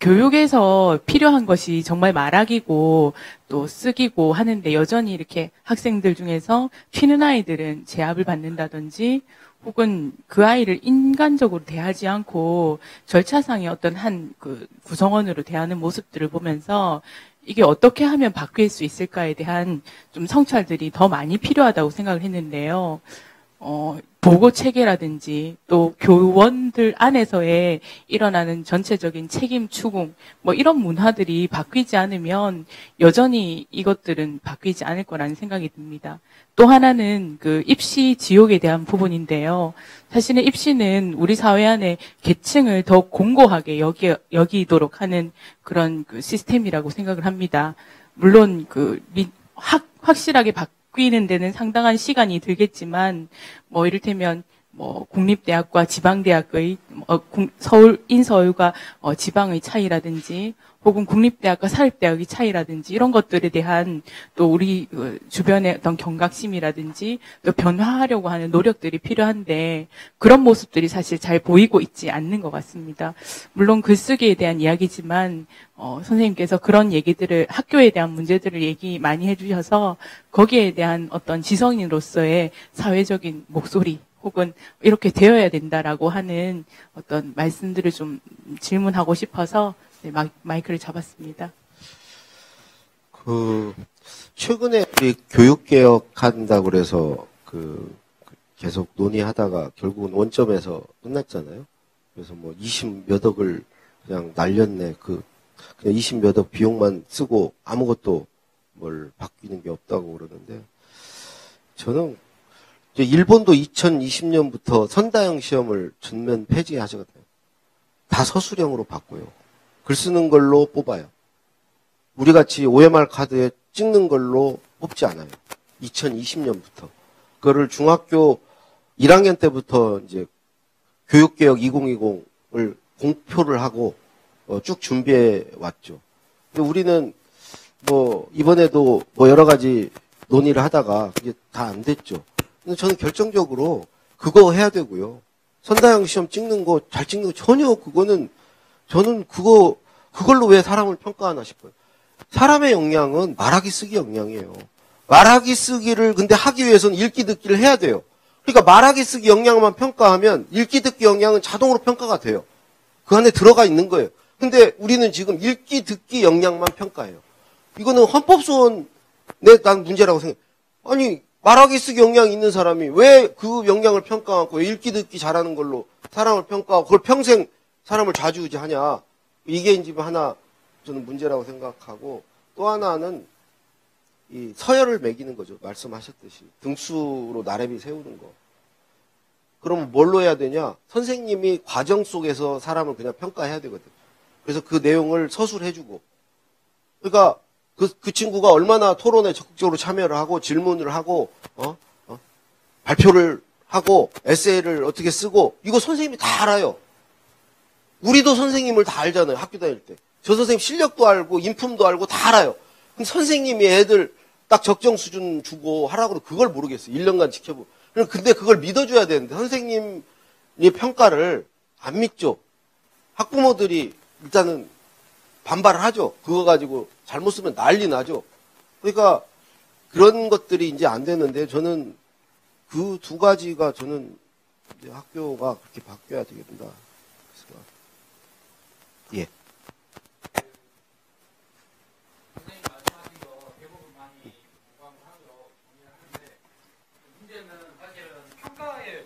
교육에서 필요한 것이 정말 말하기고 또 쓰기고 하는데 여전히 이렇게 학생들 중에서 튀는 아이들은 제압을 받는다든지 혹은 그 아이를 인간적으로 대하지 않고 절차상의 어떤 한 그 구성원으로 대하는 모습들을 보면서 이게 어떻게 하면 바뀔 수 있을까에 대한 좀 성찰들이 더 많이 필요하다고 생각을 했는데요. 어, 보고 체계라든지 또 교원들 안에서의 일어나는 전체적인 책임 추궁 뭐 이런 문화들이 바뀌지 않으면 여전히 이것들은 바뀌지 않을 거라는 생각이 듭니다. 또 하나는 그 입시 지옥에 대한 부분인데요. 사실은 입시는 우리 사회 안에 계층을 더 공고하게 여기, 여기도록 하는 그런 그 시스템이라고 생각을 합니다. 물론 그 확, 확실하게 바 바뀌는 데는 상당한 시간이 들겠지만, 뭐, 이를테면, 뭐, 국립대학과 지방대학의, 어, 서울, 인서울과 어, 지방의 차이라든지, 혹은 국립대학과 사립대학의 차이라든지, 이런 것들에 대한 또 우리 그 주변의 어떤 경각심이라든지, 또 변화하려고 하는 노력들이 필요한데, 그런 모습들이 사실 잘 보이고 있지 않는 것 같습니다. 물론 글쓰기에 대한 이야기지만, 어, 선생님께서 그런 얘기들을, 학교에 대한 문제들을 얘기 많이 해주셔서, 거기에 대한 어떤 지성인으로서의 사회적인 목소리, 혹은 이렇게 되어야 된다라고 하는 어떤 말씀들을 좀 질문하고 싶어서 네, 마이크를 잡았습니다. 그 최근에 우리 교육개혁한다고 그래서 그 계속 논의하다가 결국은 원점에서 끝났잖아요. 그래서 뭐 이십 몇 억을 그냥 날렸네. 그 그냥 이십 몇 억 비용만 쓰고 아무것도 뭘 바뀌는 게 없다고 그러는데 저는 이제 일본도 이천이십 년부터 선다형 시험을 전면 폐지하시거든요. 다 서술형으로 바꿔요. 글 쓰는 걸로 뽑아요. 우리 같이 오엠알 카드에 찍는 걸로 뽑지 않아요. 이천이십 년부터. 그거를 중학교 일 학년 때부터 이제 교육개혁 이천이십을 공표를 하고 어, 쭉 준비해 왔죠. 근데 우리는 뭐 이번에도 뭐 여러 가지 논의를 하다가 그게 다 안 됐죠. 근데 저는 결정적으로 그거 해야 되고요. 선다형 시험 찍는 거 잘 찍는 거 전혀 그거는 저는 그거 그걸로 왜 사람을 평가하나 싶어요. 사람의 역량은 말하기 쓰기 역량이에요. 말하기 쓰기를 근데 하기 위해서는 읽기 듣기를 해야 돼요. 그러니까 말하기 쓰기 역량만 평가하면 읽기 듣기 역량은 자동으로 평가가 돼요. 그 안에 들어가 있는 거예요. 근데 우리는 지금 읽기 듣기 역량만 평가해요. 이거는 헌법소원에 난 문제라고 생각해요. 아니 말하기 쓰기 역량이 있는 사람이 왜 그 역량을 평가하고 읽기 듣기 잘하는 걸로 사람을 평가하고 그걸 평생 사람을 좌지우지하냐. 이게 이제 하나 저는 문제라고 생각하고 또 하나는 이 서열을 매기는 거죠. 말씀하셨듯이. 등수로 나래비 세우는 거. 그러면 뭘로 해야 되냐? 선생님이 과정 속에서 사람을 그냥 평가해야 되거든. 그래서 그 내용을 서술해주고. 그러니까 그, 그 친구가 얼마나 토론에 적극적으로 참여를 하고 질문을 하고, 어? 어? 발표를 하고, 에세이를 어떻게 쓰고, 이거 선생님이 다 알아요. 우리도 선생님을 다 알잖아요. 학교 다닐 때. 저 선생님 실력도 알고, 인품도 알고, 다 알아요. 그럼 선생님이 애들 딱 적정 수준 주고 하라고 그걸 모르겠어요. 일 년간 지켜보고. 근데 그걸 믿어줘야 되는데, 선생님의 평가를 안 믿죠. 학부모들이 일단은 반발을 하죠. 그거 가지고 잘못 쓰면 난리 나죠. 그러니까 그런 것들이 이제 안 되는데 저는 그 두 가지가 저는 이제 학교가 그렇게 바뀌어야 되겠다. 그래서 예. 선생님 말씀하신 거 대부분 많이 공감을 하고요. 동의를 하는데 문제는 사실은 평가의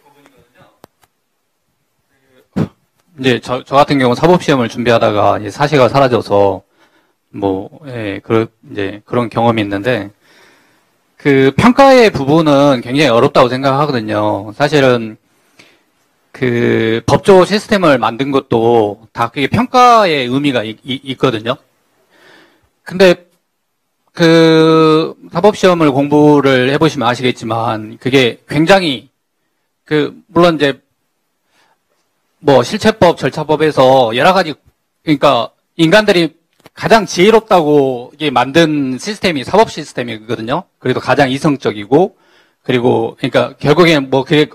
부분이거든요. 그 이제 저, 저 같은 경우 사법시험을 준비하다가 이제 사시가 사라져서 뭐, 예, 그, 이제 그런 경험이 있는데, 그 평가의 부분은 굉장히 어렵다고 생각하거든요. 사실은 그 법조 시스템을 만든 것도 다 그게 평가의 의미가 이, 이, 있거든요. 근데 그 사법시험을 공부를 해보시면 아시겠지만, 그게 굉장히 그, 물론 이제 뭐 실체법, 절차법에서 여러 가지, 그러니까 인간들이 가장 지혜롭다고 이게 만든 시스템이 사법 시스템이거든요. 그래도 가장 이성적이고, 그리고 그러니까 결국에는 뭐 그게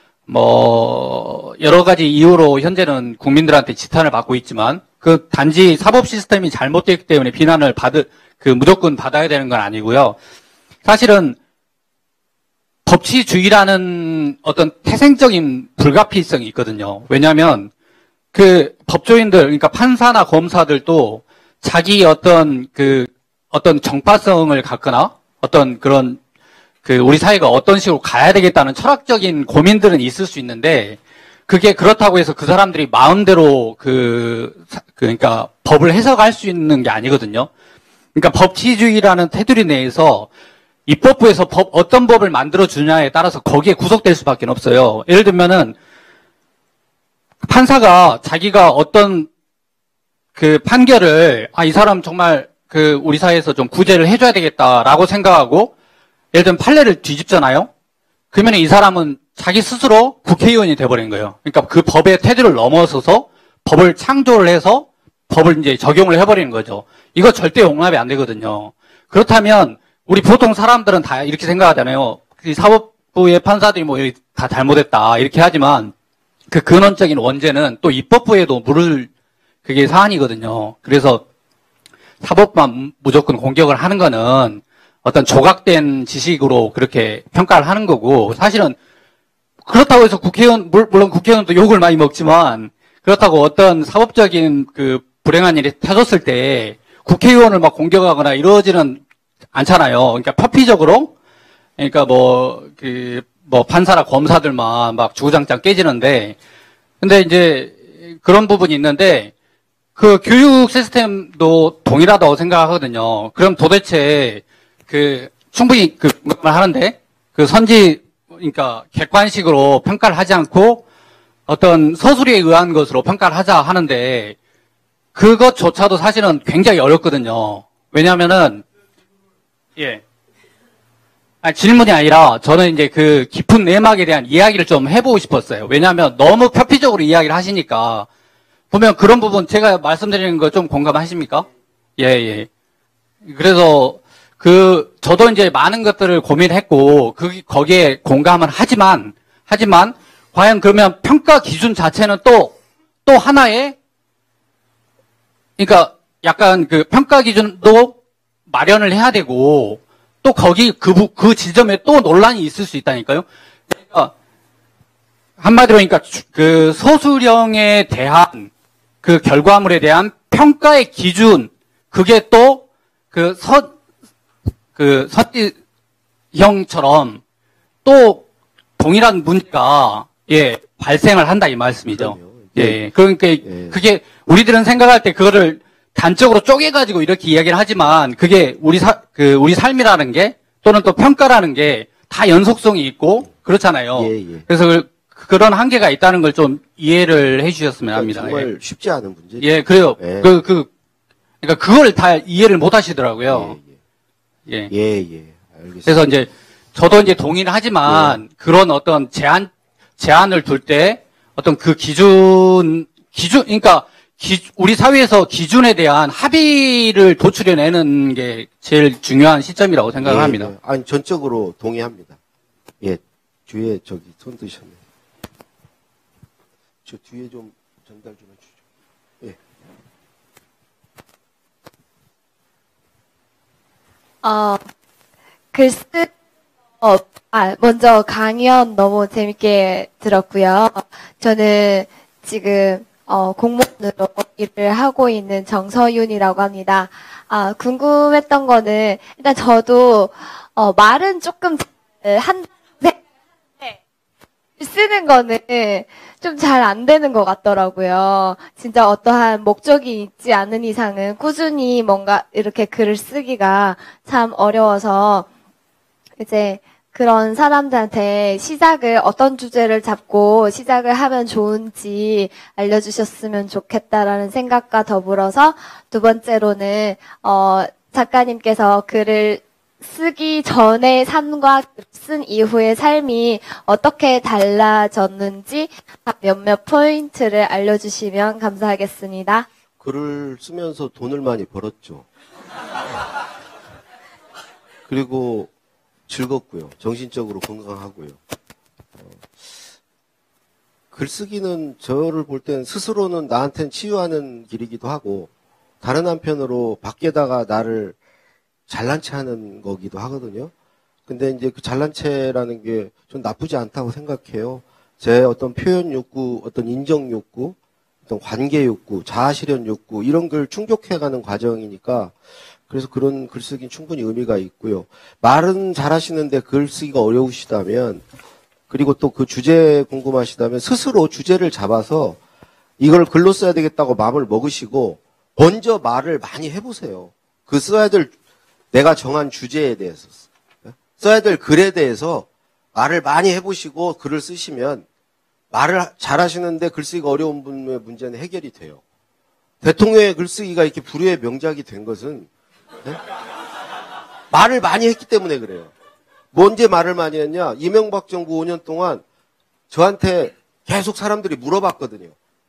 뭐 여러 가지 이유로 현재는 국민들한테 지탄을 받고 있지만, 그 단지 사법 시스템이 잘못됐기 때문에 비난을 받을 그 무조건 받아야 되는 건 아니고요. 사실은 법치주의라는 어떤 태생적인 불가피성이 있거든요. 왜냐하면 그 법조인들, 그러니까 판사나 검사들도 자기 어떤 그 어떤 정파성을 갖거나 어떤 그런 그 우리 사회가 어떤 식으로 가야 되겠다는 철학적인 고민들은 있을 수 있는데, 그게 그렇다고 해서 그 사람들이 마음대로 그 그러니까 법을 해석할 수 있는 게 아니거든요. 그러니까 법치주의라는 테두리 내에서 입법부에서 법, 어떤 법을 만들어 주냐에 따라서 거기에 구속될 수밖에 없어요. 예를 들면은 판사가 자기가 어떤 그 판결을, 아, 이 사람 정말 그 우리 사회에서 좀 구제를 해줘야 되겠다라고 생각하고 예를 들면 판례를 뒤집잖아요. 그러면 이 사람은 자기 스스로 국회의원이 돼버린 거예요. 그러니까 그 법의 테두리를 넘어서서 법을 창조를 해서 법을 이제 적용을 해버리는 거죠. 이거 절대 용납이 안 되거든요. 그렇다면 우리 보통 사람들은 다 이렇게 생각하잖아요. 이 사법부의 판사들이 뭐 다 잘못했다 이렇게 하지만 그 근원적인 원죄는 또 입법부에도 물을 그게 사안이거든요. 그래서 사법만 무조건 공격을 하는 거는 어떤 조각된 지식으로 그렇게 평가를 하는 거고, 사실은 그렇다고 해서 국회의원, 물론 국회의원도 욕을 많이 먹지만, 그렇다고 어떤 사법적인 그 불행한 일이 터졌을 때 국회의원을 막 공격하거나 이러지는 않잖아요. 그러니까 표피적으로, 그러니까 뭐, 그, 뭐 판사나 검사들만 막 주구장창 깨지는데, 근데 이제 그런 부분이 있는데, 그 교육 시스템도 동일하다고 생각하거든요. 그럼 도대체 그 충분히 그 공감을 하는데, 그 선지, 그러니까 객관식으로 평가를 하지 않고 어떤 서술에 의한 것으로 평가를 하자 하는데, 그것조차도 사실은 굉장히 어렵거든요. 왜냐하면은 예, 아니, 질문이 아니라 저는 이제 그 깊은 내막에 대한 이야기를 좀 해보고 싶었어요. 왜냐하면 너무 표피적으로 이야기를 하시니까. 보면 그런 부분 제가 말씀드리는 거 좀 공감하십니까? 예, 예. 그래서 그 저도 이제 많은 것들을 고민했고 그 거기에 공감을 하지만 하지만 과연 그러면 평가 기준 자체는 또 또 하나의, 그러니까 약간 그 평가 기준도 마련을 해야 되고 또 거기 그, 그 지점에 또 논란이 있을 수 있다니까요. 그러니까 한마디로 그러니까 그 서술형에 대한 그 결과물에 대한 평가의 기준, 그게 또 그 서, 그 서지형처럼 또 동일한 문제가 예 발생을 한다 이 말씀이죠. 그럼요. 예, 그러니까 예. 그게 우리들은 생각할 때 그거를 단적으로 쪼개가지고 이렇게 이야기를 하지만 그게 우리 사, 그 우리 삶이라는 게 또는 또 평가라는 게 다 연속성이 있고 그렇잖아요. 예, 예. 그래서 그, 그런 한계가 있다는 걸 좀 이해를 해주셨으면 합니다. 정말 예. 쉽지 않은 문제죠. 예, 그래요. 예. 그, 그, 그러니까 그걸 다 이해를 못 하시더라고요. 예, 예. 예. 예, 예. 알겠습니다. 그래서 이제 저도 이제 동의를 하지만 그런 어떤 제한, 제한을 둘 때 어떤 그 기준, 기준, 그러니까 기, 우리 사회에서 기준에 대한 합의를 도출해내는 게 제일 중요한 시점이라고 생각을 예, 합니다. 예. 아니, 전적으로 동의합니다. 예, 뒤에 저기 손 드셨네. 저 뒤에 좀 전달 좀 해주죠. 예. 어, 글쓰, 어, 아, 먼저 강연 너무 재밌게 들었고요. 저는 지금, 어, 공무원으로 일을 하고 있는 정서윤이라고 합니다. 아, 궁금했던 거는, 일단 저도, 어, 말은 조금 한데, 쓰는 거는 좀 잘 안 되는 것 같더라고요. 진짜 어떠한 목적이 있지 않은 이상은 꾸준히 뭔가 이렇게 글을 쓰기가 참 어려워서 이제 그런 사람들한테 시작을 어떤 주제를 잡고 시작을 하면 좋은지 알려주셨으면 좋겠다라는 생각과 더불어서 두 번째로는 어, 작가님께서 글을 쓰기 전의 삶과 쓴 이후의 삶이 어떻게 달라졌는지 몇몇 포인트를 알려주시면 감사하겠습니다. 글을 쓰면서 돈을 많이 벌었죠. 그리고 즐겁고요. 정신적으로 건강하고요. 어, 글쓰기는 저를 볼 땐 스스로는 나한텐 치유하는 길이기도 하고 다른 한편으로 밖에다가 나를 잘난 체 하는 거기도 하거든요. 근데 이제 그 잘난 체라는 게 좀 나쁘지 않다고 생각해요. 제 어떤 표현 욕구, 어떤 인정 욕구, 어떤 관계 욕구, 자아 실현 욕구 이런 걸 충족해가는 과정이니까 그래서 그런 글쓰기는 충분히 의미가 있고요. 말은 잘하시는데 글쓰기가 어려우시다면 그리고 또 그 주제 궁금하시다면 스스로 주제를 잡아서 이걸 글로 써야 되겠다고 마음을 먹으시고 먼저 말을 많이 해보세요. 그 써야 될 내가 정한 주제에 대해서 써야 될 글에 대해서 말을 많이 해보시고 글을 쓰시면 말을 잘하시는데 글쓰기가 어려운 분의 문제는 해결이 돼요. 대통령의 글쓰기가 이렇게 불후의 명작이 된 것은 네? 말을 많이 했기 때문에 그래요. 뭐 언제 말을 많이 했냐? 이명박 정부 오 년 동안 저한테 계속 사람들이 물어봤거든요.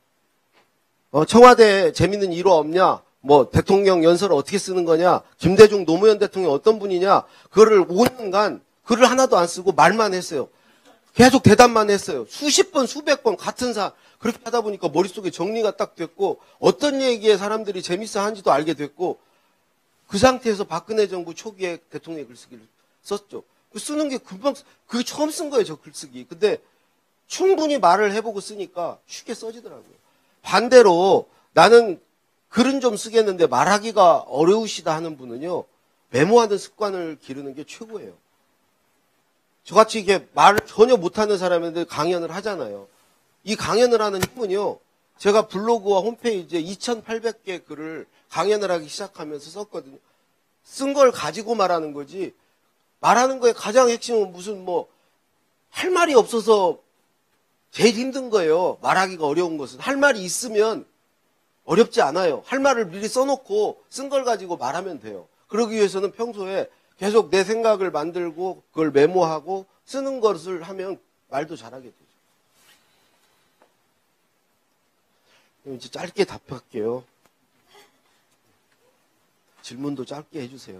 어, 청와대에 재밌는 일화 없냐? 뭐 대통령 연설을 어떻게 쓰는 거냐? 김대중 노무현 대통령 어떤 분이냐? 그거를 오 년간 글을 하나도 안 쓰고 말만 했어요. 계속 대답만 했어요. 수십 번, 수백 번 같은 사 그렇게 하다 보니까 머릿속에 정리가 딱 됐고 어떤 얘기에 사람들이 재밌어 하는지도 알게 됐고 그 상태에서 박근혜 정부 초기에 대통령의 글쓰기를 썼죠. 쓰는 게 금방, 그게 처음 쓴 거예요, 저 글쓰기. 근데 충분히 말을 해보고 쓰니까 쉽게 써지더라고요. 반대로 나는 글은 좀 쓰겠는데 말하기가 어려우시다 하는 분은요, 메모하는 습관을 기르는 게 최고예요. 저같이 이게 말을 전혀 못하는 사람인데 강연을 하잖아요. 이 강연을 하는 힘은요, 제가 블로그와 홈페이지에 이천팔백 개 글을 강연을 하기 시작하면서 썼거든요. 쓴 걸 가지고 말하는 거지, 말하는 거에 가장 핵심은 무슨 뭐, 할 말이 없어서 제일 힘든 거예요. 말하기가 어려운 것은. 할 말이 있으면 어렵지 않아요. 할 말을 미리 써놓고 쓴 걸 가지고 말하면 돼요. 그러기 위해서는 평소에 계속 내 생각을 만들고 그걸 메모하고 쓰는 것을 하면 말도 잘하게 되죠. 그럼 이제 짧게 답할게요. 질문도 짧게 해주세요.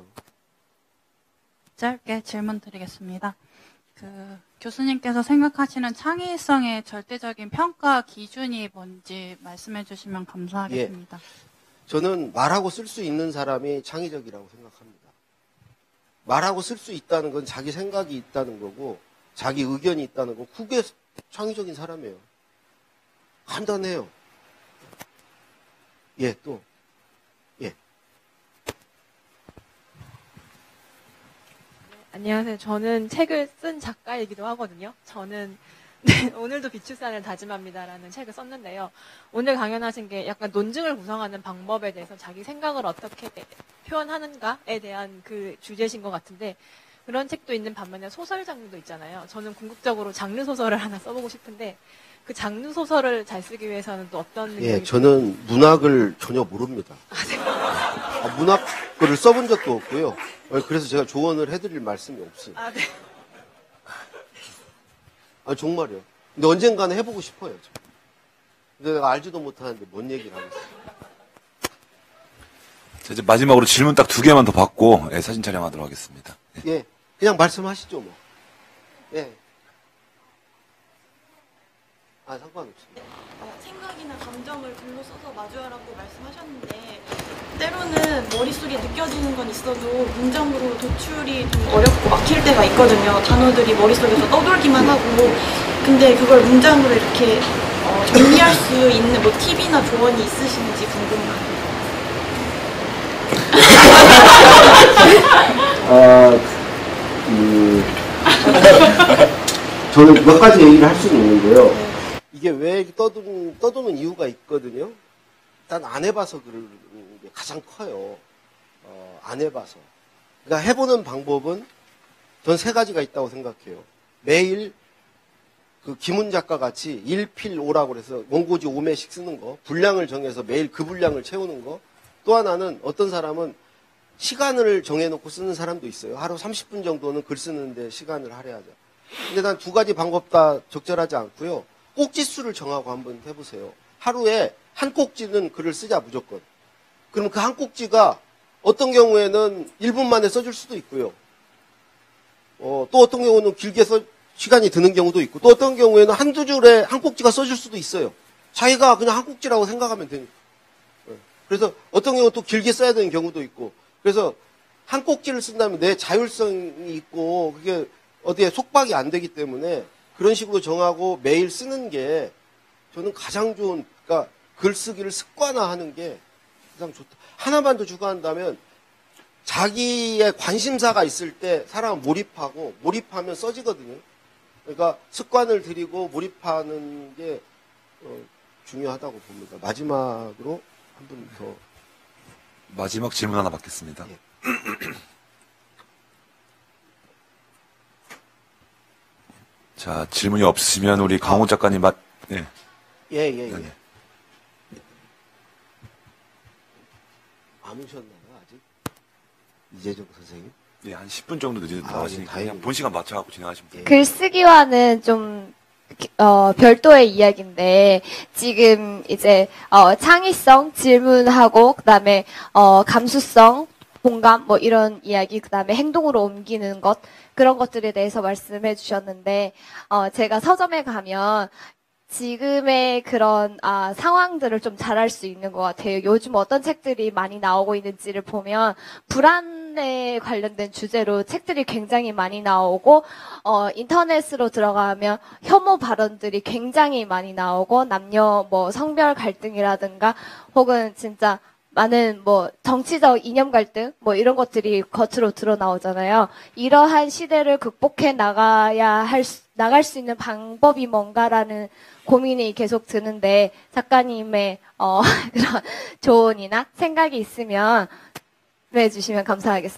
짧게 질문 드리겠습니다. 그 교수님께서 생각하시는 창의성의 절대적인 평가 기준이 뭔지 말씀해 주시면 감사하겠습니다. 예, 저는 말하고 쓸 수 있는 사람이 창의적이라고 생각합니다. 말하고 쓸 수 있다는 건 자기 생각이 있다는 거고 자기 의견이 있다는 거, 그게 창의적인 사람이에요. 간단해요. 예, 또. 예. 안녕하세요. 저는 책을 쓴 작가이기도 하거든요. 저는 네, 오늘도 비추산을 다짐합니다라는 책을 썼는데요. 오늘 강연하신 게 약간 논증을 구성하는 방법에 대해서 자기 생각을 어떻게 표현하는가에 대한 그 주제신 것 같은데 그런 책도 있는 반면에 소설 장르도 있잖아요. 저는 궁극적으로 장르 소설을 하나 써보고 싶은데 그 장르 소설을 잘 쓰기 위해서는 또 어떤 능력이 예, 저는 문학을 전혀 모릅니다. 아, 문학글을 써본 적도 없고요. 그래서 제가 조언을 해드릴 말씀이 없어요. 아, 네. 아, 정말이요. 근데 언젠가는 해보고 싶어요. 저. 근데 내가 알지도 못하는데 뭔 얘기를 하겠어요. 자, 이제 마지막으로 질문 딱 두 개만 더 받고 예, 사진 촬영하도록 하겠습니다. 예. 예, 그냥 말씀하시죠, 뭐. 예. 아, 상관없습니다. 어, 생각이나 감정을 글로 써서 마주하라고 말씀하셨는데 때로는 머릿속에 느껴지는 건 있어도 문장으로 도출이 좀 어렵고 막힐 때가 있거든요. 단어들이 머릿속에서 떠돌기만 하고 근데 그걸 문장으로 이렇게 어, 정리할 수 있는 뭐 팁이나 조언이 있으신지 궁금합니다. 아, 음, 저는 몇 가지 얘기를 할 수는 있는데요. 네. 이게 왜 떠도는, 떠도는 이유가 있거든요. 일단 안 해봐서 그런 게 가장 커요. 어, 안 해봐서. 그러니까 해보는 방법은 전 세 가지가 있다고 생각해요. 매일 그 김훈 작가 같이 일 필 오라고 해서 원고지 오 매씩 쓰는 거, 분량을 정해서 매일 그 분량을 채우는 거. 또 하나는 어떤 사람은 시간을 정해놓고 쓰는 사람도 있어요. 하루 삼십 분 정도는 글 쓰는데 시간을 할애하자. 근데 난 두 가지 방법 다 적절하지 않고요. 꼭지 수를 정하고 한번 해보세요. 하루에 한 꼭지는 글을 쓰자 무조건. 그럼 그 한 꼭지가 어떤 경우에는 일 분 만에 써줄 수도 있고요. 어, 또 어떤 경우는 길게 써, 시간이 드는 경우도 있고 또 어떤 경우에는 한두 줄에 한 꼭지가 써줄 수도 있어요. 자기가 그냥 한 꼭지라고 생각하면 되니까. 그래서 어떤 경우는 또 길게 써야 되는 경우도 있고 그래서 한 꼭지를 쓴다면 내 자율성이 있고 그게 어디에 속박이 안 되기 때문에 그런 식으로 정하고 매일 쓰는 게 저는 가장 좋은, 그러니까 글쓰기를 습관화하는 게 가장 좋다. 하나만 더 추가한다면 자기의 관심사가 있을 때 사람은 몰입하고 몰입하면 써지거든요. 그러니까 습관을 들이고 몰입하는 게 어, 중요하다고 봅니다. 마지막으로 한 분 더. 마지막 질문 하나 받겠습니다. 예. 자, 질문이 없으시면 우리 강호 작가님 맞, 네. 예, 예, 예. 네. 안 오셨나요, 아직? 이재정 선생님? 예, 한 십 분 정도 늦어 아, 나가시니까 예, 그냥 본 시간 맞춰갖고 진행하시면 돼요. 글쓰기와는 좀 어, 별도의 이야기인데 지금 이제 어, 창의성 질문하고 그다음에 어, 감수성 공감 뭐 이런 이야기 그다음에 행동으로 옮기는 것 그런 것들에 대해서 말씀해 주셨는데 어, 제가 서점에 가면 지금의 그런 아, 상황들을 좀 잘할 수 있는 것 같아요. 요즘 어떤 책들이 많이 나오고 있는지를 보면 불안에 관련된 주제로 책들이 굉장히 많이 나오고 어, 인터넷으로 들어가면 혐오 발언들이 굉장히 많이 나오고 남녀 뭐 성별 갈등이라든가 혹은 진짜 많은 뭐 정치적 이념 갈등 뭐 이런 것들이 겉으로 드러나오잖아요. 이러한 시대를 극복해 나가야 할 수, 나갈 수 있는 방법이 뭔가라는 고민이 계속 드는데 작가님의 어, 그런 조언이나 생각이 있으면 해 주시면 감사하겠습니다.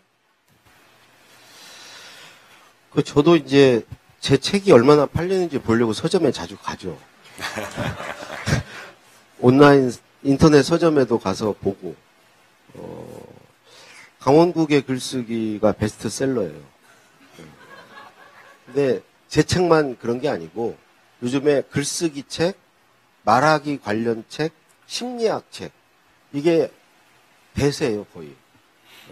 그 저도 이제 제 책이 얼마나 팔리는지 보려고 서점에 자주 가죠. 온라인 인터넷 서점에도 가서 보고 어, 강원국의 글쓰기가 베스트셀러예요. 근데 제 책만 그런 게 아니고 요즘에 글쓰기 책, 말하기 관련 책, 심리학 책 이게 대세예요 거의. 어,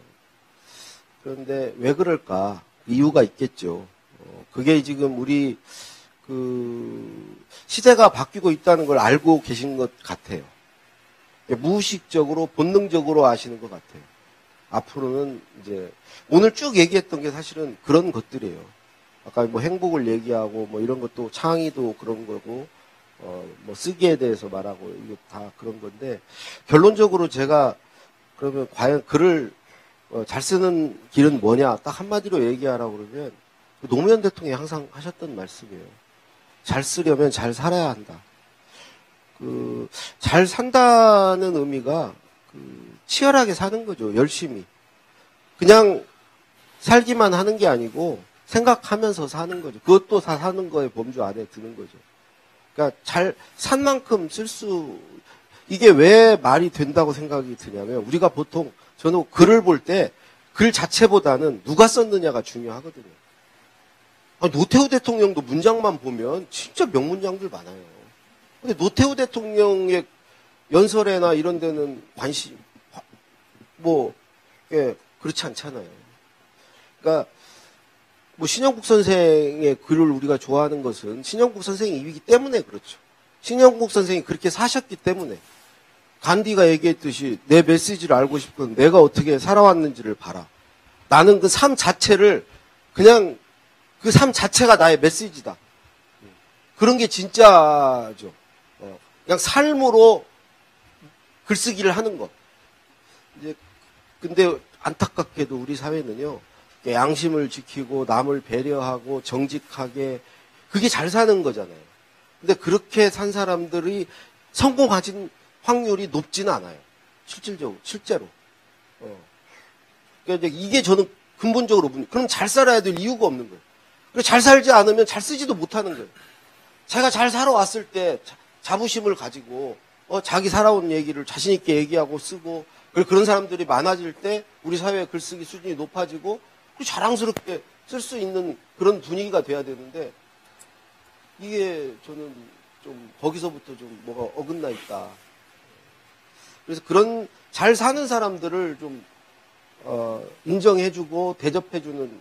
그런데 왜 그럴까? 이유가 있겠죠. 어, 그게 지금 우리 그 시대가 바뀌고 있다는 걸 알고 계신 것 같아요. 무의식적으로 본능적으로 아시는 것 같아요. 앞으로는 이제 오늘 쭉 얘기했던 게 사실은 그런 것들이에요. 아까 뭐 행복을 얘기하고 뭐 이런 것도 창의도 그런 거고 어 뭐 쓰기에 대해서 말하고 이게 다 그런 건데 결론적으로 제가 그러면 과연 글을 어, 잘 쓰는 길은 뭐냐? 딱 한마디로 얘기하라고 그러면 노무현 대통령이 항상 하셨던 말씀이에요. 잘 쓰려면 잘 살아야 한다. 그, 잘 산다는 의미가 그 치열하게 사는 거죠. 열심히. 그냥 살기만 하는 게 아니고 생각하면서 사는 거죠. 그것도 다 사는 거에 범주 안에 드는 거죠. 그러니까 잘 산 만큼 쓸 수, 이게 왜 말이 된다고 생각이 드냐면 우리가 보통 저는 글을 볼 때 글 자체보다는 누가 썼느냐가 중요하거든요. 아, 노태우 대통령도 문장만 보면 진짜 명문장들 많아요. 근데 노태우 대통령의 연설회나 이런 데는 관심, 뭐, 예, 그렇지 않잖아요. 그러니까, 뭐, 신영국 선생의 글을 우리가 좋아하는 것은 신영국 선생이 이기 때문에 그렇죠. 신영국 선생이 그렇게 사셨기 때문에. 간디가 얘기했듯이 내 메시지를 알고 싶건 내가 어떻게 살아왔는지를 봐라. 나는 그 삶 자체를 그냥 그 삶 자체가 나의 메시지다. 그런 게 진짜죠. 어, 그냥 삶으로 글쓰기를 하는 것. 이제 근데 안타깝게도 우리 사회는요. 양심을 지키고 남을 배려하고 정직하게 그게 잘 사는 거잖아요. 근데 그렇게 산 사람들이 성공하진 확률이 높지는 않아요. 실질적으로, 실제로. 어. 그러니까 이제 이게 저는 근본적으로, 그럼 잘 살아야 될 이유가 없는 거예요. 그리고 잘 살지 않으면 잘 쓰지도 못하는 거예요. 자기가 잘 살아왔을 때 자, 자부심을 가지고, 어, 자기 살아온 얘기를 자신있게 얘기하고 쓰고, 그런 사람들이 많아질 때 우리 사회의 글쓰기 수준이 높아지고, 자랑스럽게 쓸 수 있는 그런 분위기가 돼야 되는데, 이게 저는 좀 거기서부터 좀 뭐가 어긋나 있다. 그래서 그런 잘 사는 사람들을 좀 어, 인정해주고 대접해주는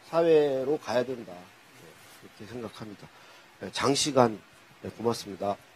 사회로 가야 된다. 네, 그렇게 생각합니다. 네, 장시간 네, 고맙습니다.